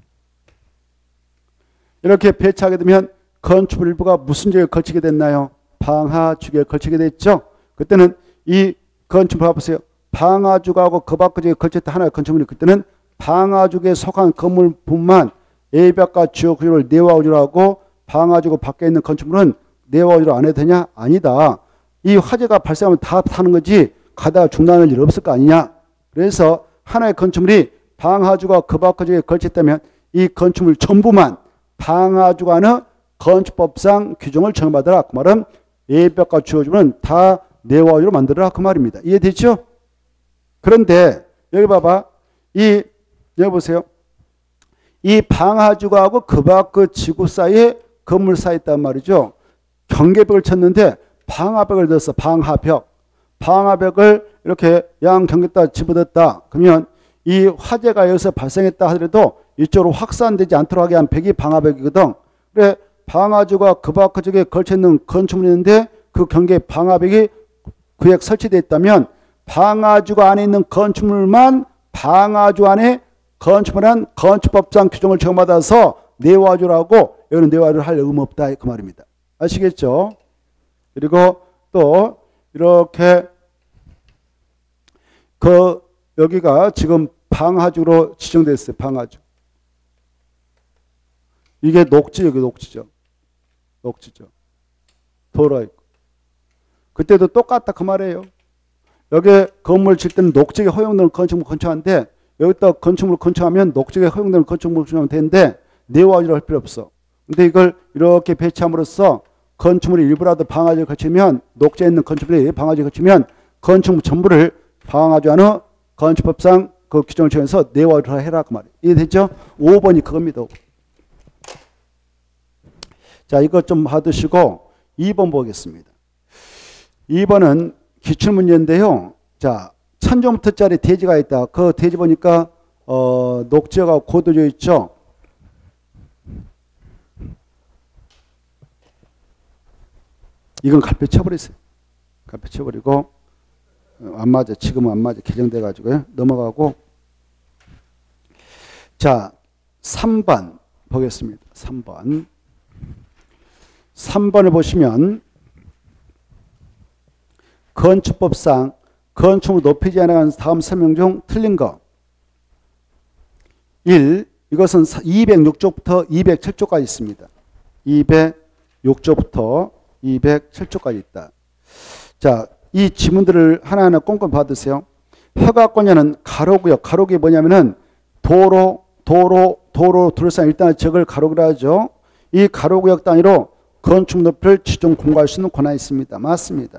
이렇게 배치하게 되면 건축물 일부가 무슨 지역에 걸치게 됐나요? 방화주기에 걸치게 됐죠. 그때는 이 건축물 봐보세요. 방화주기하고 그 밖의 지역에 걸쳤다 하나의 건축물이 그때는 방화주기에 속한 건물뿐만 예벽과 주요 구조를 내화구조로 하고 방화주기 밖에 있는 건축물은 내화구조로 안 해도 되냐? 아니다. 이 화재가 발생하면 다 타는 거지 가다가 중단할 일 없을 거 아니냐. 그래서 하나의 건축물이 방화주가 그 밖의 지역에 걸쳤다면 이 건축물 전부만 방화주간의 건축법상 규정을 정받으라. 그 말은 예벽과 주거지는 다 내화구조로 만들어라. 그 말입니다. 이해되죠? 그런데 여기 봐봐. 이 여기 보세요. 이 방화주가하고 그 밖의 지구 사이에 건물 사이에 있단 말이죠. 경계벽을 쳤는데 방화벽을 넣었어. 방화벽. 방화벽을 이렇게 양경계에다 집어넣었다. 그러면 이 화재가 여기서 발생했다 하더라도 이쪽으로 확산되지 않도록 하게 한 벽이 방화벽이거든. 그래 방화주가 그 밖의 지역에 걸쳐있는 건축물이 있는데 그 경계에 방화벽이 구역에 설치되어 있다면 방화주가 안에 있는 건축물만 방화주 안에 건축물한 건축법상 규정을 정받아서 내화주라고 여기는 내화주를 할 의무 없다. 그 말입니다. 아시겠죠? 그리고 또 이렇게 그 여기가 지금 방화주로 지정됐어요. 방화주. 이게 녹지, 여기 녹지죠. 녹지죠. 도로 있고. 그때도 똑같다 그 말이에요. 여기 건물 질 때는 녹지에 허용되는 건축물 건축하는데 여기다 건축물 건축하면 녹지에 허용되는 건축물 건축하면 되는데 내화주를 할 필요 없어. 근데 이걸 이렇게 배치함으로써 건축물이 일부라도 방화주에 거치면 녹지에 있는 건축물이 방화주에 거치면 건축물 전부를 방화주하는 건축법상 그 규정을 정해서 내화주를 해라 그 말이에요. 이해됐죠? 오 번이 그겁니다. 오 번. 자, 이것 좀 받으시고 이 번 보겠습니다. 이 번은 기출문제인데요. 자, 천 제곱미터짜리 대지가 있다. 그 대지 보니까 어, 녹지가 고도져 있죠. 이건 갈피 쳐버렸어요. 갈피 쳐버리고 안 맞아. 지금은 안 맞아. 개정돼 가지고요. 넘어가고 자, 삼 번 보겠습니다. 삼 번. 삼 번을 보시면 건축법상 건축물 높이지 않아간 다음 설명 중 틀린 거. 일. 이것은 이백육 조부터 이백칠 조까지 있습니다. 이백육 조부터 이백칠 조까지 있다. 자, 이 지문들을 하나하나 꼼꼼히 받으세요. 허가권자는 가로구역. 가로구역이 뭐냐면은 도로, 도로, 도로 둘러싼 일단의 지역을 가로구라 하죠. 이 가로구역 단위로 건축 높이를 지정 공고할 수 있는 권한이 있습니다. 맞습니다.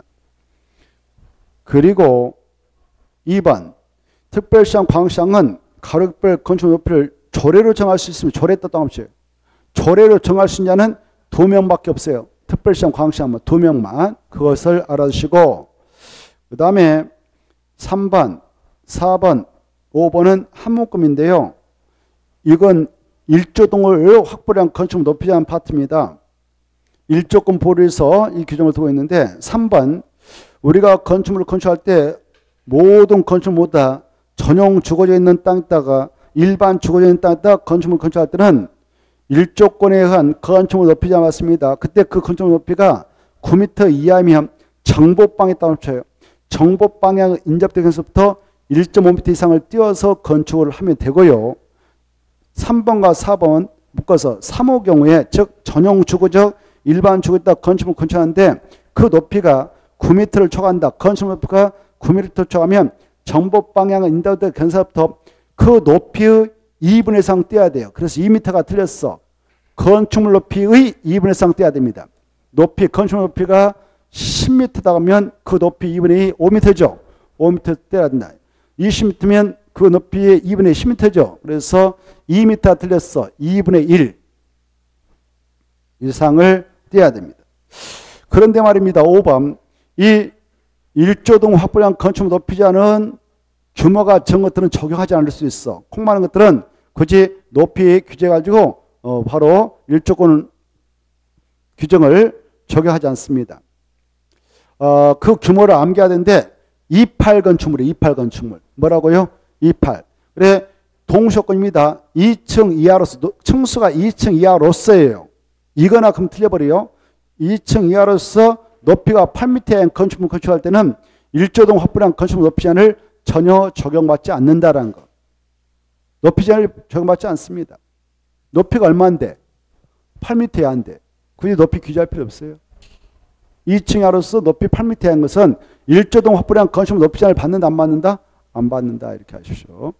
그리고 이 번 특별시장, 광역시장은 가로구역별 건축 높이를 조례로 정할 수 있습니다. 조례에 따뜻없이 조례로 정할 수 있는 자는 두 명밖에 없어요. 특별시장, 광역시장만 두 명만. 그것을 알아두시고 그 다음에 삼 번, 사 번, 오 번은 한 묶음인데요. 이건 일조동을 확보한 건축 높이지 않은 파트입니다. 일조권 보류해서 이 규정을 두고 있는데 삼 번 우리가 건축물을 건축할 때 모든 건축물보다 전용 주거지에 있는 땅에다가 일반 주거지에 있는 땅에다가 건축물을 건축할 때는 일조권에 의한 건축물 높이지 않았습니다. 그때 그 건축물 높이가 구 미터 이하이면 정보방에 따라 쳐요. 정보방향 인접대에서부터 일 점 오 미터 이상을 띄워서 건축을 하면 되고요. 삼 번과 사 번 묶어서 삼 호 경우에 즉 전용 주거적 일반 주거지에다 건축물을 건축하는데 그 높이가 구 미터를 초과한다. 건축물 높이가 구 미터 초과하면 정복 방향은 인도대 견사부터 그 높이의 이분의 일 이상 떼야 돼요. 그래서 이 미터가 틀렸어. 건축물 높이의 이분의 일 이상 떼야 됩니다. 높이, 건축물 높이가 십 미터다 하면 그 높이 이분의 이 오 미터죠. 오 미터 떼야 된다. 이십 미터면 그 높이의 이분의 십 미터죠. 그래서 이 미터가 틀렸어. 이분의 일 이상을 떼야 됩니다. 그런데 말입니다. 오 번. 이 일조동 확보량 건축물 높이지 않은 규모가 적은 것들은 적용하지 않을 수 있어. 콩 많은 것들은 굳이 높이 규제해가지고 어 바로 일조권 규정을 적용하지 않습니다. 어 그 규모를 암기해야 되는데 이십팔 건축물이에요. 이십팔 건축물. 뭐라고요? 이십팔. 그래 동시요건입니다. 이 층 이하로서 층수가 이 층 이하로서예요. 이거나 그럼 틀려버려요. 이 층 이하로서 높이가 팔 미터의 건축물 건축할 때는 일조동 확보량 건축물 높이 제한을 전혀 적용받지 않는다라는 거. 높이 제한을 적용받지 않습니다. 높이가 얼마인데? 팔 미터 이하인데. 굳이 높이 규제할 필요 없어요. 이 층 이하로서 높이 팔 미터 이하인 것은 일조동 확보량 건축물 높이 제한을 받는다 안 받는다? 안 받는다 이렇게 하십시오.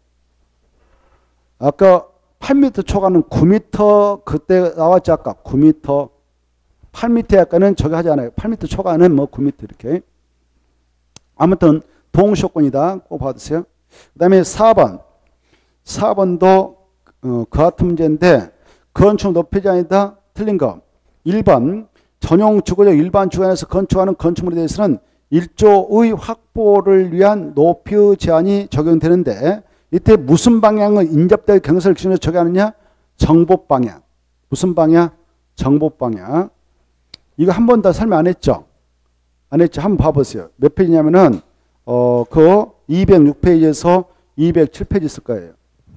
아까 팔 미터 초과는 구 미터 그때 나왔지 아까 구 미터 팔 미터 약간은 적용하지 않아요. 팔 미터 초과는 뭐 구 미터 이렇게. 아무튼 동시요건이다. 꼭 받으세요. 그 다음에 사 번. 사 번도 어, 그 같은 문제인데 건축 높이 제한이다. 틀린 거. 일 번. 전용 주거적 일반 주거에서 건축하는 건축물에 대해서는 일조의 확보를 위한 높이 제한이 적용되는데 이때 무슨 방향을 인접될 경사를 기준으로 적용하느냐? 정복 방향. 무슨 방향? 정복 방향. 이거 한 번 더 설명 안 했죠? 안 했죠? 한번 봐보세요. 몇 페이지냐면은, 어, 그 이백육 페이지에서 이백칠 페이지 있을 거예요.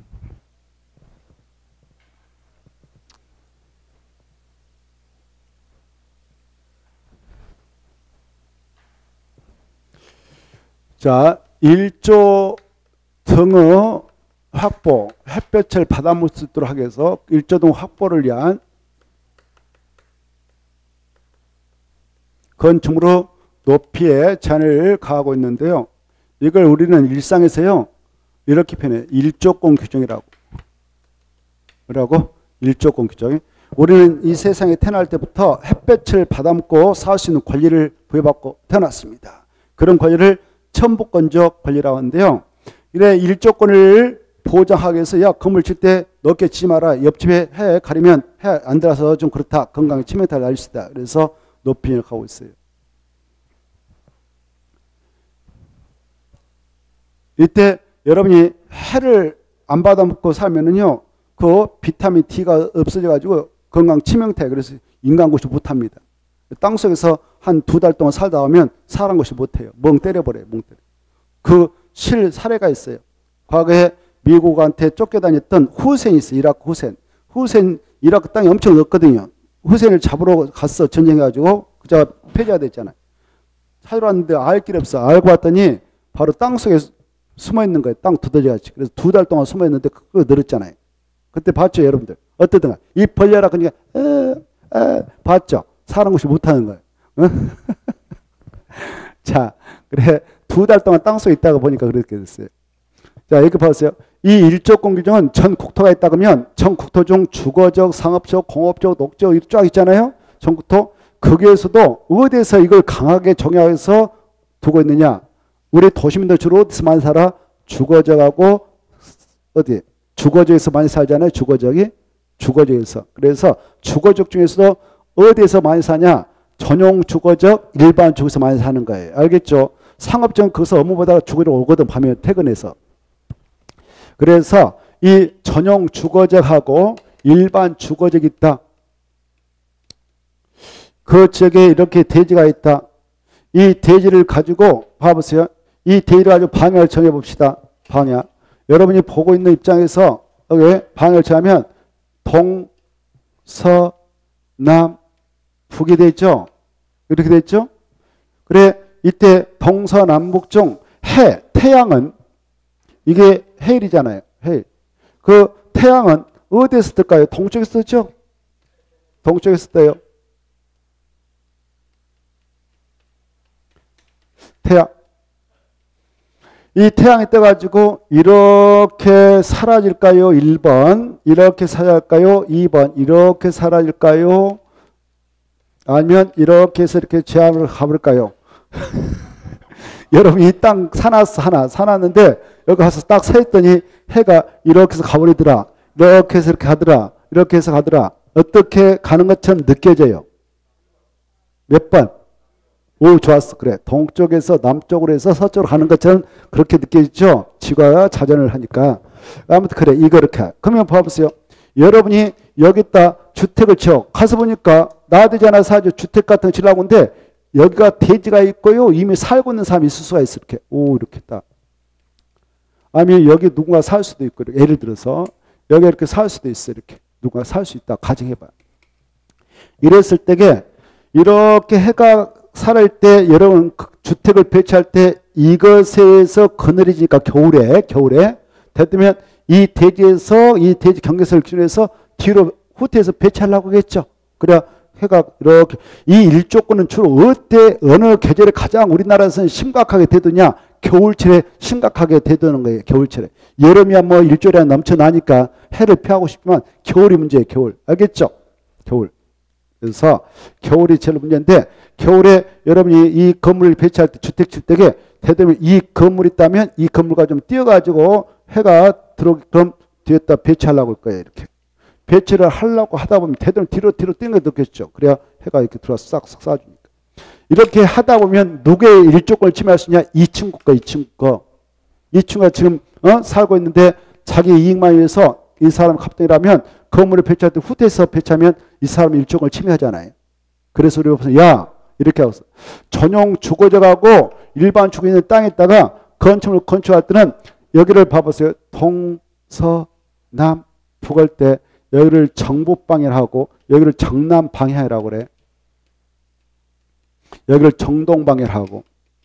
자, 일조 등의 확보, 햇볕을 받아볼 수 있도록 하기 위해서 일조등 확보를 위한 건축물의 높이에 제한을 가하고 있는데요. 이걸 우리는 일상에서요 이렇게 표현해요. 일조권 규정이라고. 뭐라고? 일조권 규정. 우리는 이 세상에 태어날 때부터 햇볕을 받아먹고 살 수 있는 권리를 부여받고 태어났습니다. 그런 권리를 천부권적 권리라고 하는데요. 이래 일조권을 보장하기 위해서 야 건물 칠 때 넓게 치지 마라. 옆집에 해 가리면 해 안 들어서 좀 그렇다. 건강에 치명타를 날 수 있다. 그래서 높이 하고 있어요. 이때 여러분이 해를 안 받아먹고 살면은요, 그 비타민 D가 없어져 가지고 건강 치명타에 그래서 인간고시 못합니다. 땅속에서 한 두 달 동안 살다 오면 사람 고시 못해요. 멍 때려버려요. 멍 때려. 그 실 사례가 있어요. 과거에 미국한테 쫓겨다녔던 후센이 있어요. 이라크 후센. 후센 이라크 땅이 엄청 넓거든요. 후센을 잡으러 갔어. 전쟁해가지고 그자가 폐지가 됐잖아요. 찾으러 왔는데 알 길 없어. 알고 왔더니 바로 땅속에 숨어 있는 거예요. 땅 두더지같이. 그래서 두 달 동안 숨어 있는데 그거 늘었잖아요. 그때 봤죠, 여러분들? 어떠든가. 입 벌려라. 그러니까 에, 에, 봤죠? 사람 고시 못하는 거예요. 응? 자, 그래 두 달 동안 땅속에 있다가 보니까 그렇게 됐어요. 자, 여기 보세요. 이 일조권 규정은 전 국토가 있다 그러면 전 국토 중 주거적, 상업적, 공업적, 녹적 이렇게 쫙 있잖아요. 전 국토. 거기에서도 어디에서 이걸 강하게 정의해서 두고 있느냐? 우리 도시민들 주로 어디서 많이 살아? 주거적하고 어디? 주거적에서 많이 살잖아요. 주거적이. 주거적에서. 그래서 주거적 중에서도 어디에서 많이 사냐? 전용 주거적, 일반 주거에서 많이 사는 거예요. 알겠죠? 상업적은 거기서 업무보다 주거로 오거든. 밤에 퇴근해서. 그래서 이 전용 주거적하고 일반 주거적이 있다. 그 지역에 이렇게 대지가 있다. 이 대지를 가지고 봐보세요. 이 대지를 가지고 방향을 정해봅시다. 방향. 여러분이 보고 있는 입장에서 여기 방향을 정하면 동, 서, 남, 북이 됐죠? 이렇게 됐죠? 그래, 이때 동서남북 중 해, 태양은 이게 해일이잖아요. 해일. 그 태양은 어디에서 뜰까요? 동쪽에서 뜨죠? 동쪽에서 떠요. 태양. 이 태양이 떠가지고 이렇게 사라질까요? 일 번. 이렇게 사라질까요? 이 번. 이렇게 사라질까요? 아니면 이렇게 해서 이렇게 제한을 가볼까요? 여러분 이 땅 사놨어 하나 사놨는데 여기 가서 딱 서 있더니 해가 이렇게 해서 가버리더라. 이렇게 해서 이렇게 가더라. 이렇게 해서 가더라. 어떻게 가는 것처럼 느껴져요? 몇 번? 오, 좋았어. 그래. 동쪽에서 남쪽으로 해서 서쪽으로 가는 것처럼 그렇게 느껴지죠? 지구가 자전을 하니까. 아무튼 그래. 이거 이렇게. 그러면 봐보세요. 여러분이 여기다 주택을 지어. 가서 보니까 나되잖아 사주 주택 같은 거 지으려고 하는데 여기가 대지가 있고요. 이미 살고 있는 사람이 있을 수가 있어. 이렇게. 오, 이렇게 딱. 아니면 여기 누군가 살 수도 있고. 이렇게. 예를 들어서 여기 이렇게 살 수도 있어. 이렇게. 누군가 살 수 있다. 가정해봐. 이랬을 때게 이렇게 해가 살을 때 여러분 주택을 배치할 때 이것에서 그늘이니까 겨울에 겨울에 되면 이 대지에서 이 대지 경계선을 기준해서 뒤로 후퇴해서 배치하려고 하겠죠. 그래야 해가 이렇게 이 일조권은 주로 어때 어느 계절에 가장 우리나라에서는 심각하게 되더냐 겨울철에 심각하게 되드는 거예요. 겨울철에 여름이야 뭐 일조량이 넘쳐나니까 해를 피하고 싶지만 겨울이 문제예요. 겨울 알겠죠? 겨울. 그래서 겨울이 제일 문제인데 겨울에 여러분이 이 건물을 배치할 때 주택 칠 때에 대대면 이 건물이 있다면 이 건물과 좀 띄어가지고 해가 들어오게끔 뒤에다 배치하려고 할 거예요. 이렇게 배치를 하려고 하다 보면 대대로 뒤로 뒤로 뛰는 게 느꼈죠. 그래야 해가 이렇게 들어와서 싹싹 쏴주니까 이렇게 하다 보면 누구의 일조권을 침해할 수 있냐? 이 친구 거, 이 친구 거. 이 친구가 지금 어? 살고 있는데 자기 이익만 위해서 이 사람 갑자기라면 건물을 배치할 때 후퇴해서 배치하면 이 사람 일종을 침해하잖아요. 그래서 우리가 무슨 야 이렇게 하고 전용 주거지하고 일반 주거 있는 땅에다가 건축을 건축할 때는 여기를 봐보세요. 동서남 북할 때 여기를 정북방해하고 여기를 정남방해라고 그래. 여기를 정동방해하고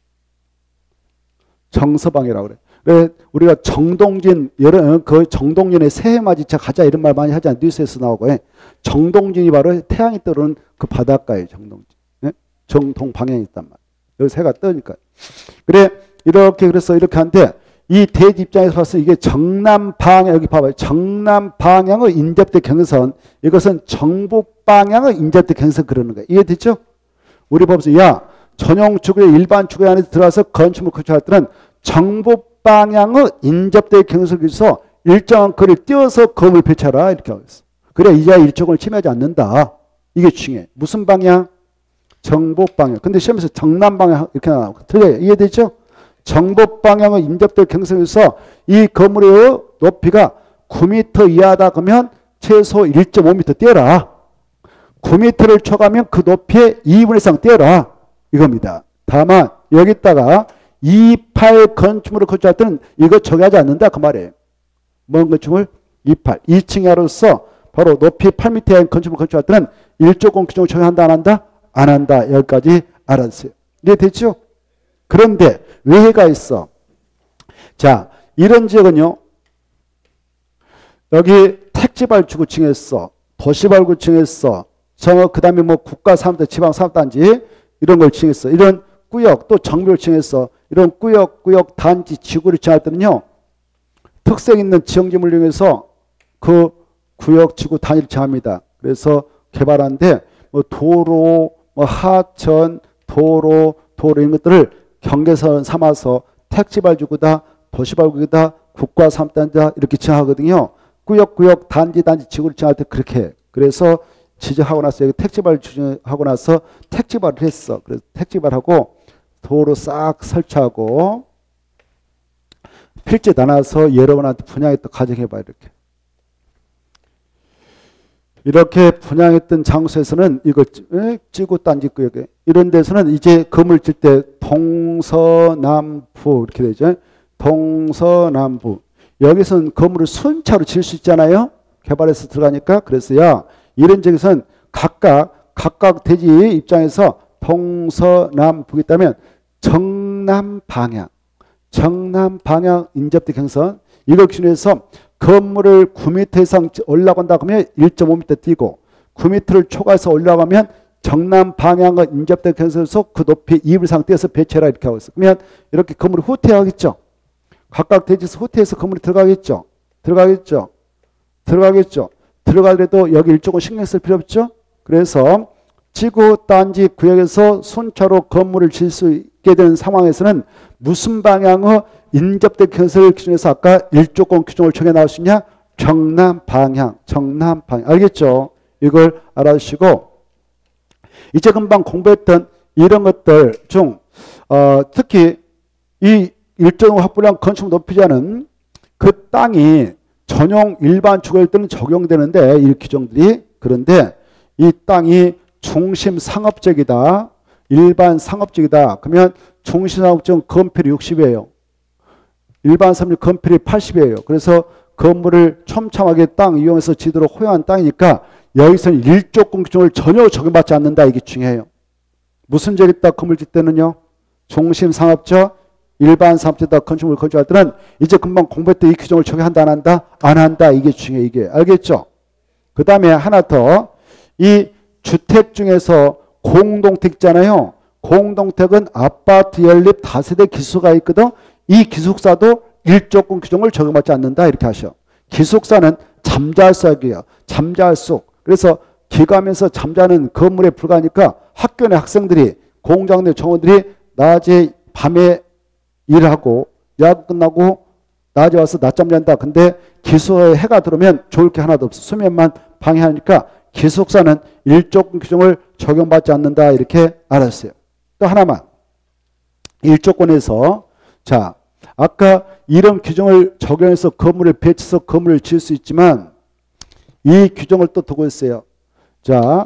정서방해라고 그래. 왜 우리가 정동진 여러 그 정동진의 새해맞이차 가자 이런 말 많이 하잖아요. 뉴스에서 나오고 예. 정동진이 바로 태양이 떠오르는 그 바닷가예요. 정동진. 예? 정동 방향이 있단 말이에요. 여기 새가 뜨니까. 그래 이렇게 그래서 이렇게 하는데 이 대지 입장에서 봐서 이게 정남 방향 여기 봐봐요. 정남 방향의 인접대 경선 이것은 정북 방향의 인접대 경선 그러는 거예요. 이해됐죠? 우리 보면서 야 전용 주거의 일반 주거 안에 들어와서 건축물 건축할 때는 정북 방향의 인접대 경선에서 일정한 거리를 띄어서 건물을 배치하라 이렇게 하고 있어. 그래 이자 일조권을 침해하지 않는다. 이게 중요해. 무슨 방향? 정북 방향. 근데 시험에서 정남 방향 이렇게 나오고 틀려요. 이해되죠? 정북 방향의 인접대 경선에서 이 건물의 높이가 구 미터 이하다 그러면 최소 일 점 오 미터 띄어라. 구 미터를 초과하면 그 높이의 이분의 이상 띄어라. 이겁니다. 다만 여기다가 이십팔 건축물을 건축할 때는 이거 적용하지 않는다 그 말이에요. 뭔 건축물? 이십팔. 이 층 이하로서 바로 높이 팔 미터 이하의 건축물을 건축할 때는 일조권 규정을 적용한다 안 한다? 안 한다. 여기까지 알아주세요. 이해됐죠? 그런데 외해가 있어. 자 이런 지역은요. 여기 택지발주구층에서 도시발구층에서 그 다음에 뭐 국가사업단 지방사업단지 이런 걸 칭했어. 이런 구역 또 정비를 칭해서 이런 구역, 구역, 단지, 지구를 칭할 때는요. 특색 있는 지형지물을 이용해서 그 구역, 지구, 단위를 칭합니다. 그래서 개발하는데 뭐 도로, 뭐 하천, 도로, 도로 이런 것들을 경계선 삼아서 택지발주구다, 도시발구구다, 국가사업단지다 이렇게 칭하거든요. 구역, 구역, 단지, 단지, 지구를 칭할 때 그렇게 해. 그래서 지적하고 나서 여기 택지발 주하고 나서 택지발을 했어. 그래서 택지발하고 도로 싹 설치하고 필지 나눠서 여러분한테 분양했던 가정해봐 이렇게. 이렇게 분양했던 장소에서는 이거 지구 단지 구역에 이런 데서는 이제 건물 질 때 동서남부 이렇게 되죠. 동서남부 여기서는 건물을 순차로 질 수 있잖아요. 개발해서 들어가니까. 그래서 야 이런 지역에서는 각각 각각 대지 입장에서 동서남북이 있다면 정남 방향 정남 방향 인접대 경선 이걸 기준해서 건물을 구 미터 이상 올라간다 그러면 일 점 오 미터 뛰고 구 미터를 초과해서 올라가면 정남 방향과 인접된 건설에서 그 높이 이불 상태에서 배치해라 이렇게 하고 있어. 그러면 이렇게 건물이 후퇴하겠죠. 각각 대지에서 후퇴해서 건물이 들어가겠죠. 들어가겠죠. 들어가겠죠. 들어가더라도 여기 일종은 신경 쓸 필요 없죠. 그래서 지구 단지 구역에서 순차로 건물을 질 수 있게 되는 상황에서는 무슨 방향의 인접된 건설 기준에서 아까 일조권 규정을 정해 나올 수 있냐? 정남 방향, 정남 방향. 알겠죠? 이걸 알아주시고 이제 금방 공부했던 이런 것들 중 어, 특히 이 일정 확보량 건축 높이자는 그 땅이 전용 일반 주거일 때는 적용되는데 이 규정들이 그런데 이 땅이 중심 상업적이다. 일반 상업적이다. 그러면 중심 상업적 건필이 육십이에요. 일반 상업적 건필이 팔십이에요. 그래서 건물을 촘참하게 땅 이용해서 지도로 허용한 땅이니까 여기서는 일조권 규정을 전혀 적용받지 않는다. 이게 중요해요. 무슨 적이 있다 건물 짓 때는요. 중심 상업적, 일반 상업적이다 건축물 건축할 때는 이제 금방 공부했던 이 규정을 적용한다 안 한다? 안 한다. 이게 중요해. 이게. 알겠죠? 그 다음에 하나 더. 이 주택 중에서 공동택 있잖아요. 공동택은 아파트 연립 다세대 기숙사가 있거든. 이 기숙사도 일조권 규정을 적용받지 않는다. 이렇게 하셔. 기숙사는 잠잘석이에요. 잠잘석. 그래서 기가면서 잠자는 건물에 불과하니까 학교 내 학생들이 공장 내 정원들이 낮에 밤에 일하고 야근 끝나고 낮에 와서 낮잠 잔다. 근데 기숙사에 해가 들어오면 좋을 게 하나도 없어. 수면만 방해하니까 기숙사는 일조권 규정을 적용받지 않는다. 이렇게 알았어요. 또 하나만. 일조권에서 자 아까 이런 규정을 적용해서 건물을 배치해서 건물을 지을 수 있지만 이 규정을 또 두고 있어요. 자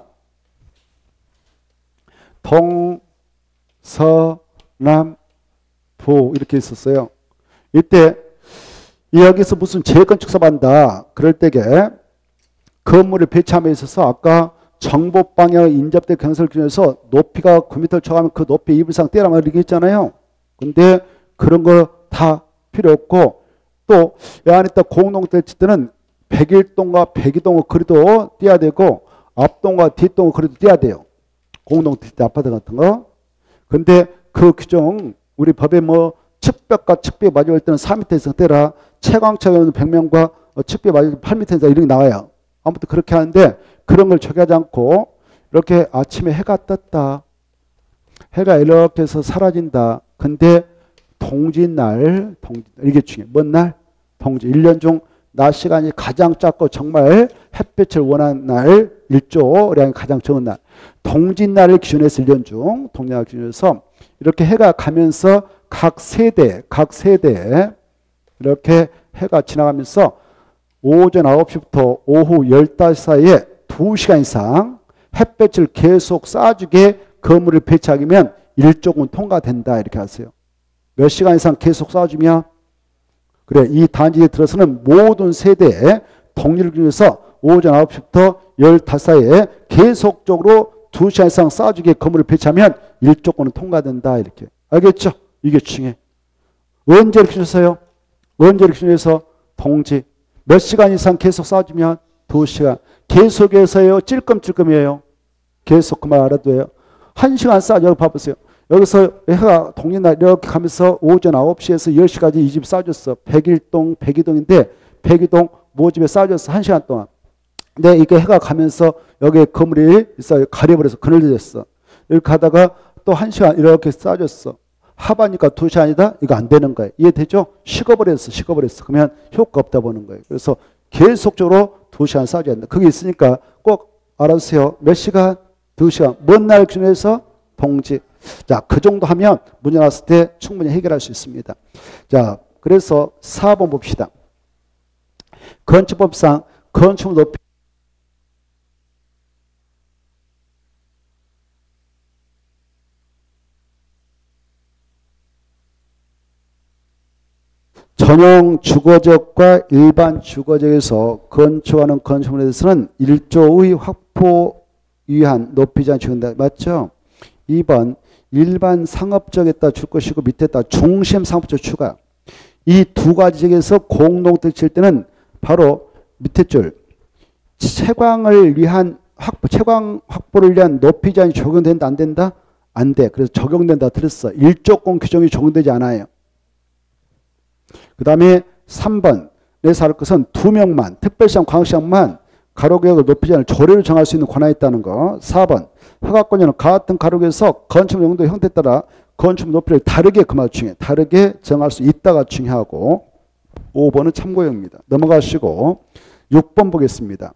동, 서, 남, 부 이렇게 있었어요. 이때 여기서 무슨 재건축사 받는다. 그럴 때에 건물을 배치함에 있어서 아까 정복 방향 인접된 건설 기준에서 높이가 구 미터를 초과하면 그 높이 이불상 떼라면 이렇게 있잖아요. 근데 그런 거 다 필요 없고 또 이 안에 있다 공동택 칠 때는 백일동과 백이동의 거리도 떼야 되고 앞동과 뒷동의 거리도 떼야 돼요. 공동택 아파트 같은 거. 근데 그 규정 우리 법에 뭐 측벽과 측벽 마주할 때는 사 미터 이상 떼라. 채광차가 벽면과 측벽 마주할 때 팔 미터 이상 이렇게 나와요. 아무튼 그렇게 하는데 그런 걸 적용하지 않고 이렇게 아침에 해가 떴다. 해가 이렇게 해서 사라진다. 근데 동짓날, 동짓, 이게 중요해. 뭔 날? 동짓. 일 년 중 낮 시간이 가장 작고 정말 햇빛을 원하는 날, 일조량이 가장 적은 날. 동짓날을 기준해서 일 년 중, 동짓날 기준해서 이렇게 해가 가면서 각 세대, 각 세대에 이렇게 해가 지나가면서 오전 아홉 시부터 오후 열다섯 시 사이에 두 시간 이상 햇볕을 계속 쏴주게 건물을 배치하면 일조권 통과된다. 이렇게 하세요. 몇 시간 이상 계속 쏴주면 그래 이 단지에 들어서는 모든 세대에 동일을 기준해서 오전 아홉 시부터 열다섯 시 사이에 계속적으로 두 시간 이상 쏴주게 건물을 배치하면 일조권은 통과된다. 이렇게. 알겠죠? 이게 중요해. 언제 이렇게 주세요? 언제 이렇게 주셔서 동지. 몇 시간 이상 계속 쏴주면 두 시간. 계속해서요. 찔끔찔끔이에요. 계속 그 말 알아둬요. 한 시간 쏴. 여기 봐보세요. 여기서 해가 동짓날 이렇게 가면서 오전 아홉 시에서 열 시까지 이 집 쏴줬어. 백일동, 백이동인데 백이동 모집에 쏴줬어. 한 시간 동안. 근데 이게 해가 가면서 여기에 건물이 있어요. 가려버려서 그늘졌어. 이렇게 가다가 또 한 시간 이렇게 쏴줬어. 하바니까 두 시간이다? 이거 안 되는 거예요. 이해되죠? 식어버렸어. 식어버렸어. 그러면 효과 없다 보는 거예요. 그래서 계속적으로 두 시간 쏴줘야 된다. 그게 있으니까 꼭 알아주세요. 몇 시간? 두 시간. 먼 날 기준해서 동지. 자, 그 정도 하면 문제 나왔을 때 충분히 해결할 수 있습니다. 자, 그래서 사 번 봅시다. 건축법상 건축 높이 전용 주거적과 일반 주거적에서 건축하는 건축물에 대해서는 일조의 확보 위한 높이 제한 적용된다. 맞죠? 이 번 일반 상업적에다 줄 것이고 밑에다 중심 상업적 추가. 이 두 가지 적에서 공동택 칠 때는 바로 밑에 줄 채광을 위한 확보, 채광 확보를 위한 높이 제한이 적용된다 안 된다? 안 돼. 그래서 적용된다 틀렸어. 일조권 규정이 적용되지 않아요. 그 다음에 삼 번에서 할 것은 두 명만 특별시장 광역시장만 가로구역을 높이 제한을 조례로 정할 수 있는 권한이 있다는 거. 사 번 허가권자는 같은 가로구역에서 건축 용도 형태에 따라 건축 높이를 다르게 그말 중에 다르게 정할 수 있다가 중요하고 오 번은 참고용입니다. 넘어가시고 육 번 보겠습니다.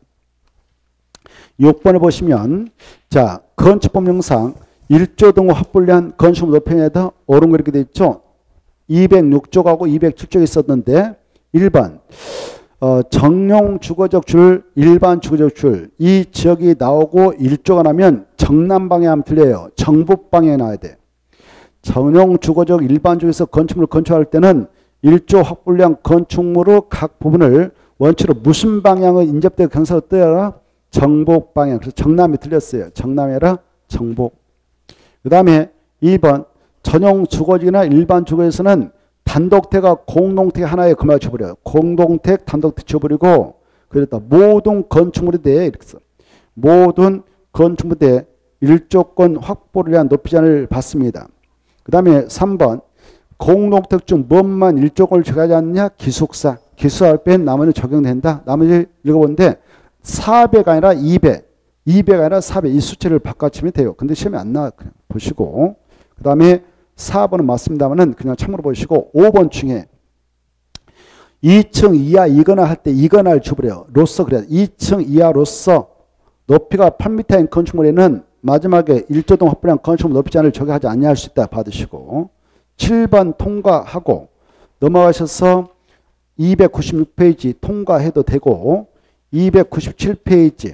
육 번을 보시면 자 건축법령상 일조 등호 확보를 위한 건축 높이에다 옳은 거 이렇게 돼 있죠. 이백육 조하고 이백칠 조가 있었는데 일 번 어, 정용 주거적 줄, 일반 주거적 줄 이 지역이 나오고 일조가 나면 정남 방향하면 틀려요. 정북 방향에 나와야 돼. 정용 주거적 일반 주에서 건축물을 건축할 때는 일조 확보를 위한 건축물의 각 부분을 원칙으로 무슨 방향의 인접대 경사로 뜨여라? 정북 방향. 그래서 정남이 틀렸어요. 정남이라 정북. 그 다음에 이 번 전용 주거지나 일반 주거에서는 단독택과 공동택 하나에 그만 쳐버려요. 공동택, 단독택 쳐버리고 그랬다. 모든 건축물에 대해 이렇게 써. 모든 건축물에 대해 일조권 확보를 위한 높이 제한을 받습니다. 그 다음에 삼 번 공동택 중 뭔만 일조권을 적용하지 않느냐? 기숙사. 기숙사 뺀 나머지는 적용된다. 나머지 읽어보는데 사백 아니라 이백. 이백 아니라 사백. 이 수치를 바꿔치면 돼요. 근데 시험에 안 나와. 그냥 보시고. 그 다음에 사 번은 맞습니다만은 그냥 참고로 보시고 오 번 중에 이 층 이하 이거나 할 때 이거나를 줘버려요. 로서 그래요. 이 층 이하로서 높이가 팔 미터인 건축물에는 마지막에 일조등 확보량 건축물 높이 제한을 적용하지 않냐 할 수 있다 받으시고 칠 번 통과하고 넘어가셔서 이백구십육 페이지 통과해도 되고 이백구십칠 페이지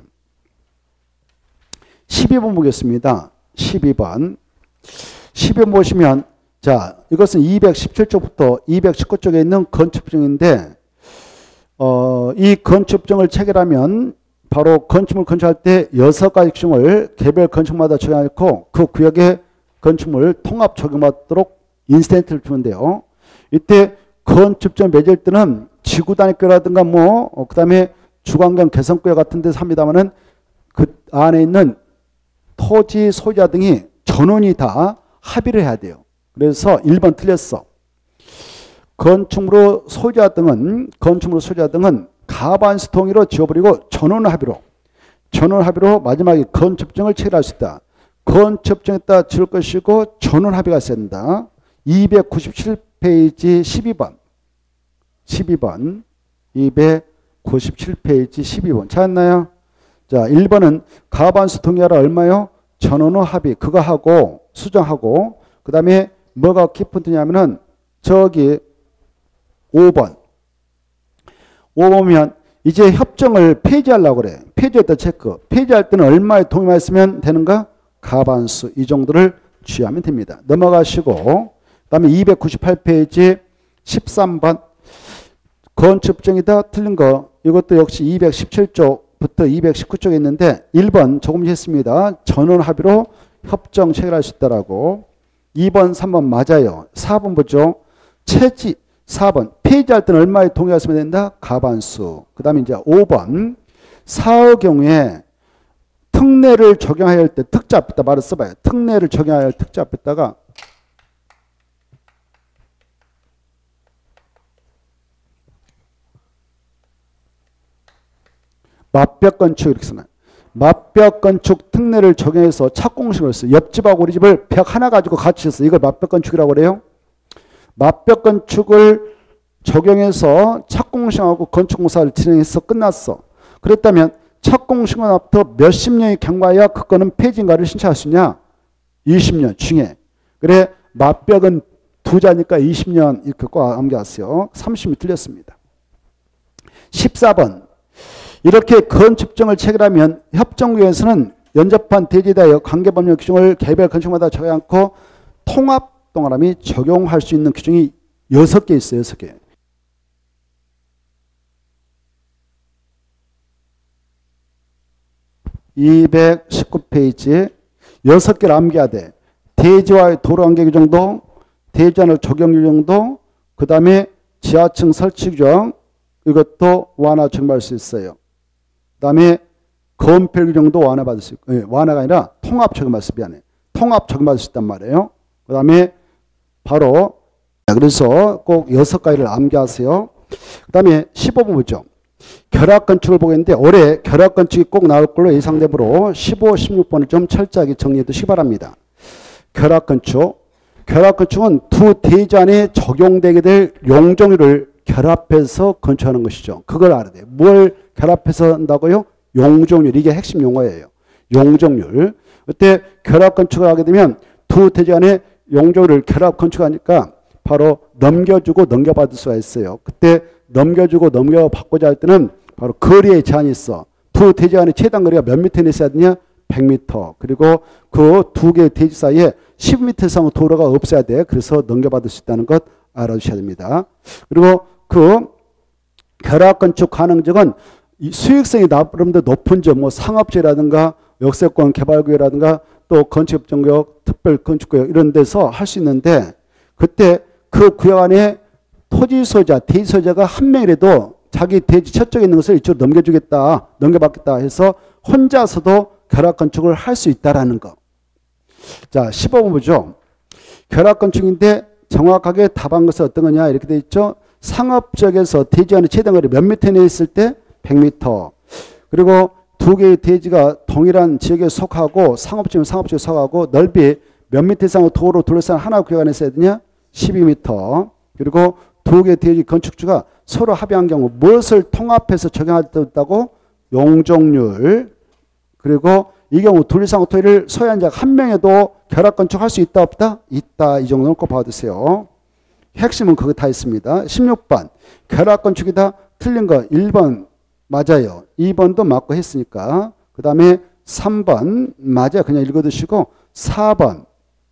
십이 번 보겠습니다. 십이 번 십이 번 보시면 자 이것은 이백십칠 조부터 이백십구 쪽에 있는 건축법정인데 어, 이 건축법정을 체결하면 바로 건축물 건축할 때 여섯 가지 규정을 개별 건축마다 적용하고 그 구역의 건축물 통합 적용받도록 인센티브를 주는데요. 이때 건축법정 맺을 때는 지구단위구라든가 뭐 어, 그 다음에 주관경 개성구역 같은 데서 합니다만은 그 안에 있는 토지 소유자 등이 전원이 다 합의를 해야 돼요. 그래서 일 번 틀렸어. 건축물 소유자 등은 건축물 소유자 등은 가반수 동의로 지어버리고 전원 합의로 전원 합의로 마지막에 건축법정을 체결할 수 있다. 건축법정에 따라 지을 것이고 전원 합의가 있어야 된다. 이백구십칠 페이지 십이 번 십이 번 이백구십칠 페이지 십이 번 찾았나요? 자, 일 번은 가반수 동의하라 얼마요? 전원의 합의 그거 하고 수정하고 그 다음에 뭐가 키포인트냐면은 저기 오 번 오 번이면 이제 협정을 폐지하려고 그래. 폐지했다 체크. 폐지할 때는 얼마에 동의만 했으면 되는가? 가반수 이 정도를 취하면 됩니다. 넘어가시고 그 다음에 이백구십팔 페이지 십삼 번 건축법정이다 틀린 거 이것도 역시 이백십칠 쪽부터 이백십구 쪽에 있는데 일 번 조금 했습니다. 전원 합의로 협정 체결할 수 있다라고. 이 번, 삼 번 맞아요. 사 번 보죠. 체지 사 번 폐지할 때는 얼마에 동의했으면 된다? 가반수. 그 다음에 이제 오 번 사의 경우에 특례를 적용해야 할 때 특자 앞에다 말을 써봐요. 특례를 적용해야 할 특자 앞에다가 맞벽 건축 이렇게 써놔요. 맞벽 건축 특례를 적용해서 착공식을 했어요. 옆집하고 우리 집을 벽 하나 가지고 같이 했어요. 이걸 맞벽 건축이라고 그래요. 맞벽 건축을 적용해서 착공식하고 건축공사를 진행해서 끝났어. 그랬다면 착공식으로부터 몇십 년이 경과해야 그거는 폐지인가를 신청할 수 있냐? 이십 년 중에. 그래 맞벽은 두 자니까 이십 년 이렇게 꽉 암기하세요. 삼십 년 틀렸습니다. 십사 번 이렇게 건축법정을 체결하면 협정구에서는 연접한 대지에 대하여 관계법령 규정을 개별 건축마다 적용 않고 통합 동그라미 적용할 수 있는 규정이 여섯 개 있어요. 여섯 개. 이백십구 페이지에 여섯 개를 암기해야 돼. 대지와의 도로관계 규정도, 대지와의 적용 규정도, 그 다음에 지하층 설치 규정 이것도 완화 적용할 수 있어요. 그 다음에 건폐율 정도 완화받을 수 있고, 예, 완화가 아니라 통합 적용받을 수 미안해. 통합 적용받을 수 있단 말이에요. 그 다음에 바로 그래서 꼭 여섯 가지를 암기하세요. 그 다음에 십오 번 보죠. 결합건축을 보겠는데 올해 결합건축이 꼭 나올 걸로 예상되므로 십오, 십육 번을 좀 철저하게 정리해 두시기 바랍니다. 결합건축. 결합건축은 두 대지 안에 적용되게 될 용적률을 결합해서 건축하는 것이죠. 그걸 알아야 돼요. 뭘 결합해서 한다고요? 용적률. 이게 핵심 용어예요. 용적률. 그때 결합건축을 하게 되면 두 대지 안에 용적률을 결합건축하니까 바로 넘겨주고 넘겨받을 수가 있어요. 그때 넘겨주고 넘겨받고자 할 때는 바로 거리에 제한이 있어. 두 대지 안에 최단 거리가 몇 미터에 있어야 되냐? 백 미터. 그리고 그 두 개의 대지 사이에 십 미터 이상 도로가 없어야 돼. 그래서 넘겨받을 수 있다는 것 알아주셔야 됩니다. 그리고 그 결합건축 가능적은 수익성이 나름대로 높은 점, 뭐 상업지라든가 역세권 개발구역이라든가 또 건축협정구역, 특별건축구역 이런 데서 할 수 있는데 그때 그 구역 안에 토지 소유자, 대지 소유자가 한 명이라도 자기 대지 저쪽에 있는 것을 이쪽으로 넘겨주겠다, 넘겨받겠다 해서 혼자서도 결합건축을 할 수 있다라는 거. 자, 십오 번 보죠. 결합건축인데 정확하게 답한 것은 어떤 거냐 이렇게 돼 있죠. 상업지역에서 대지 안에 최대 거리 몇 미터 내에 있을 때 백 미터. 그리고 두 개의 대지가 동일한 지역에 속하고 상업지역은 상업지역에 속하고 넓이 몇 미터 이상의 도로 둘러싼 하나 구역 안에 있어야 되냐? 십이 미터. 그리고 두 개의 대지 건축주가 서로 합의한 경우 무엇을 통합해서 적용할 때 있다고? 용적률. 그리고 이 경우 둘 이상 토지를 소유한 자가 한 명에도 결합건축할 수 있다 없다? 있다. 이 정도는 꼭 봐두세요. 핵심은 그거 다 있습니다. 십육 번 결합건축이다. 틀린 거 일 번 맞아요. 이 번도 맞고 했으니까. 그 다음에 삼 번 맞아요. 그냥 읽어두시고 사 번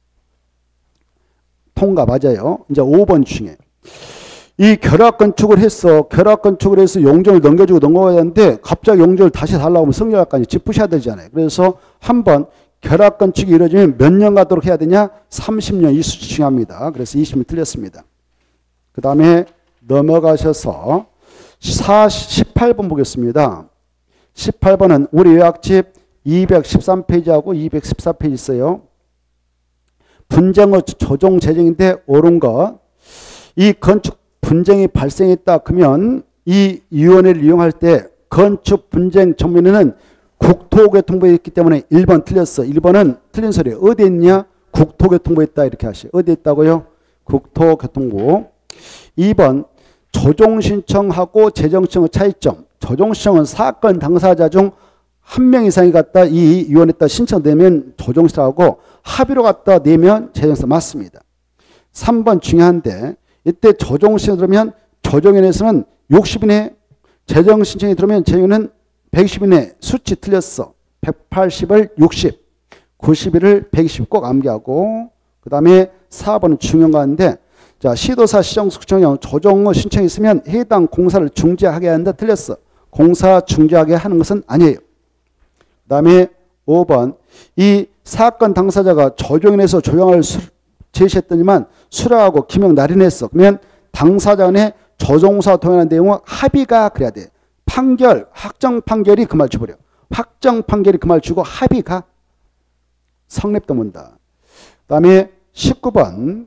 통과 맞아요. 이제 오 번 중에 이 결합건축을 했어. 결합건축을 해서 용적을 넘겨주고 넘어가야 하는데 갑자기 용적을 다시 달라고 하면 성립할까지 짚으셔야 되잖아요. 그래서 한번 결합건축이 이루어지면 몇 년 가도록 해야 되냐? 삼십 년. 이 수치 중요합니다. 그래서 이십 년 틀렸습니다. 그 다음에 넘어가셔서 십팔 번 보겠습니다. 십팔 번은 우리 요약집 이백십삼 페이지하고 이백십사 페이지 있어요. 분쟁의 조정 재정인데 옳은 것. 이 건축 분쟁이 발생했다 그러면 이 위원회를 이용할 때 건축 분쟁 전문에는 국토교통부에 있기 때문에 일 번 틀렸어. 일 번은 틀린 소리예요. 어디에 있냐? 국토교통부에 있다 이렇게 하시. 어디에 있다고요? 국토교통부. 이 번 조정신청하고 재정신청의 차이점. 조정신청은 사건 당사자 중 한 명 이상이 갖다 이 위원회에다 신청되면 조정신청하고 합의로 갖다 내면 재정신청 맞습니다. 삼 번 중요한데 이때 조정신청이 들어오면 조정위원회에서는 육십 인에 재정신청이 들어오면 재정위원회는 백이십 인에 수치 틀렸어. 백팔십을 육십, 구십일을 백이십 꼭 암기하고 그 다음에 사 번은 중요한 거 같은데 자, 시도사 시정수청령 조정의 신청이 있으면 해당 공사를 중지하게 한다 틀렸어. 공사 중지하게 하는 것은 아니에요. 그 다음에 오 번 이 사건 당사자가 조정인에서 조정을 제시했더니만 수락하고 기명 날인했어. 그러면 당사자 간에 조정사 동의하는 내용은 합의가 그래야 돼. 판결, 확정 판결이 그 말 줘버려. 확정 판결이 그 말 주고 합의가 성립도 문다. 그 다음에 십구 번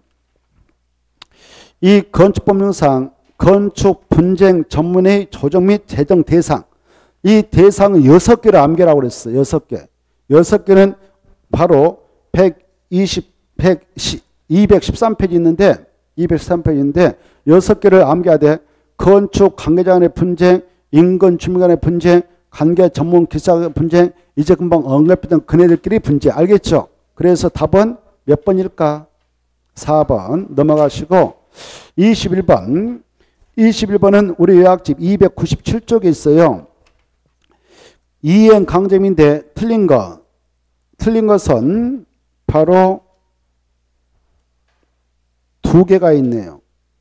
이 건축법령상 건축 분쟁 전문의 조정 및 재정 대상 이 대상은 여섯 개를 암기라고 그랬어요. 여섯 개. 여섯 개는 바로 백이십, 백십, 이백십삼 페이지 있는데 이백십삼 페이지인데 여섯 개를 암기해야 돼. 건축 관계자 간의 분쟁, 인근 주민 간의 분쟁, 관계 전문 기사 간의 분쟁, 이제 금방 언급했던 그네들끼리 분쟁. 알겠죠? 그래서 답은 몇 번일까? 사 번 넘어가시고 이십일 번 이십일 번은 우리 요약집 이백구십칠 쪽에 있어요. 이행 강점인데 틀린 거 틀린 것은 바로 두 개가 있네요.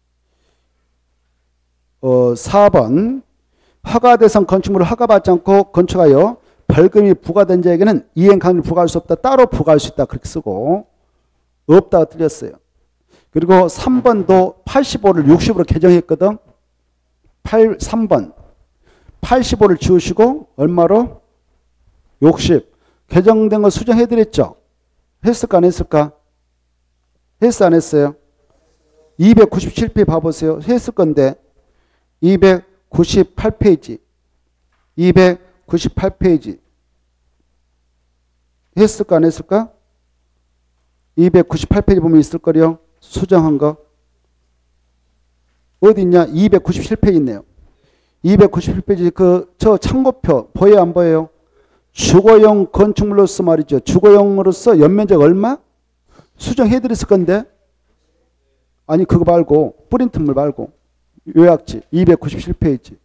어, 사 번 허가 대상 건축물을 허가받지 않고 건축하여 벌금이 부과된 자에게는 이행 강점을 부과할 수 없다. 따로 부과할 수 있다. 그렇게 쓰고 없다가 틀렸어요. 그리고 삼 번도 팔십오를 육십으로 개정했거든. 팔, 삼 번 팔십오를 지우시고 얼마로? 육십. 개정된 거 수정해드렸죠? 했을까 안 했을까? 했어 안 했어요? 이백구십칠 페이지 봐보세요. 했을 건데 이백구십팔 페이지 이백구십팔 페이지 했을까 안 했을까? 이백구십팔 페이지 보면 있을 거요. 수정한 거. 어디 있냐? 이백구십칠 페이지 있네요. 이백구십칠 페이지 그 저 참고표 보여요 안 보여요? 주거용 건축물로서 말이죠. 주거용으로서 연면적 얼마? 수정해드렸을 건데 아니 그거 말고 프린트물 말고 요약지 이백구십칠 페이지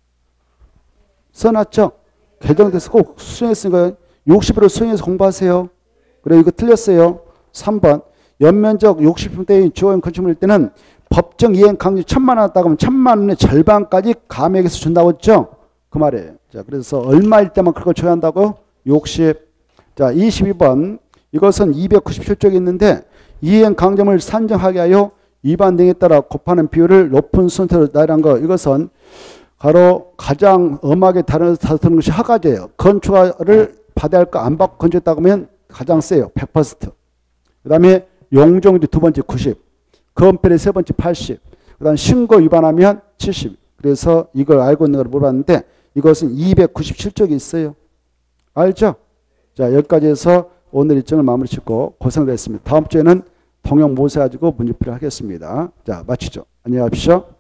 써놨죠? 개정돼서 꼭 수정했으니까 육십 퍼센트 수정해서 공부하세요. 그래 이거 틀렸어요. 삼 번 연면적 육십 평대의 주거용 건축물일 때는 법정 이행 강제 천만 원 왔다고 하면 천만 원의 절반까지 감액해서 준다고 했죠? 그 말이에요. 자, 그래서 얼마일 때만 그걸 줘야 한다고? 육십. 자, 이십이 번. 이것은 이백구십칠 쪽에 있는데 이행 강점을 산정하게 하여 위반 등에 따라 곱하는 비율을 높은 순서로 나열한 거. 이것은 바로 가장 엄하게 다루는 것이 허가제예요. 건축을 받아야 할까 안 받고 건축했다고 하면 가장 세요. 백 퍼센트. 그 다음에 용적률이 두 번째 구십. 건폐율이 세 번째 팔십. 그 다음 신고 위반하면 칠십. 그래서 이걸 알고 있는 걸 물어봤는데 이것은 이백구십칠 쪽에 있어요. 알죠? 자, 여기까지 해서 오늘 일정을 마무리 짓고 고생을 했습니다. 다음 주에는 동영 모세 가지고 문제풀이 하겠습니다. 자, 마치죠. 안녕히 가십시오.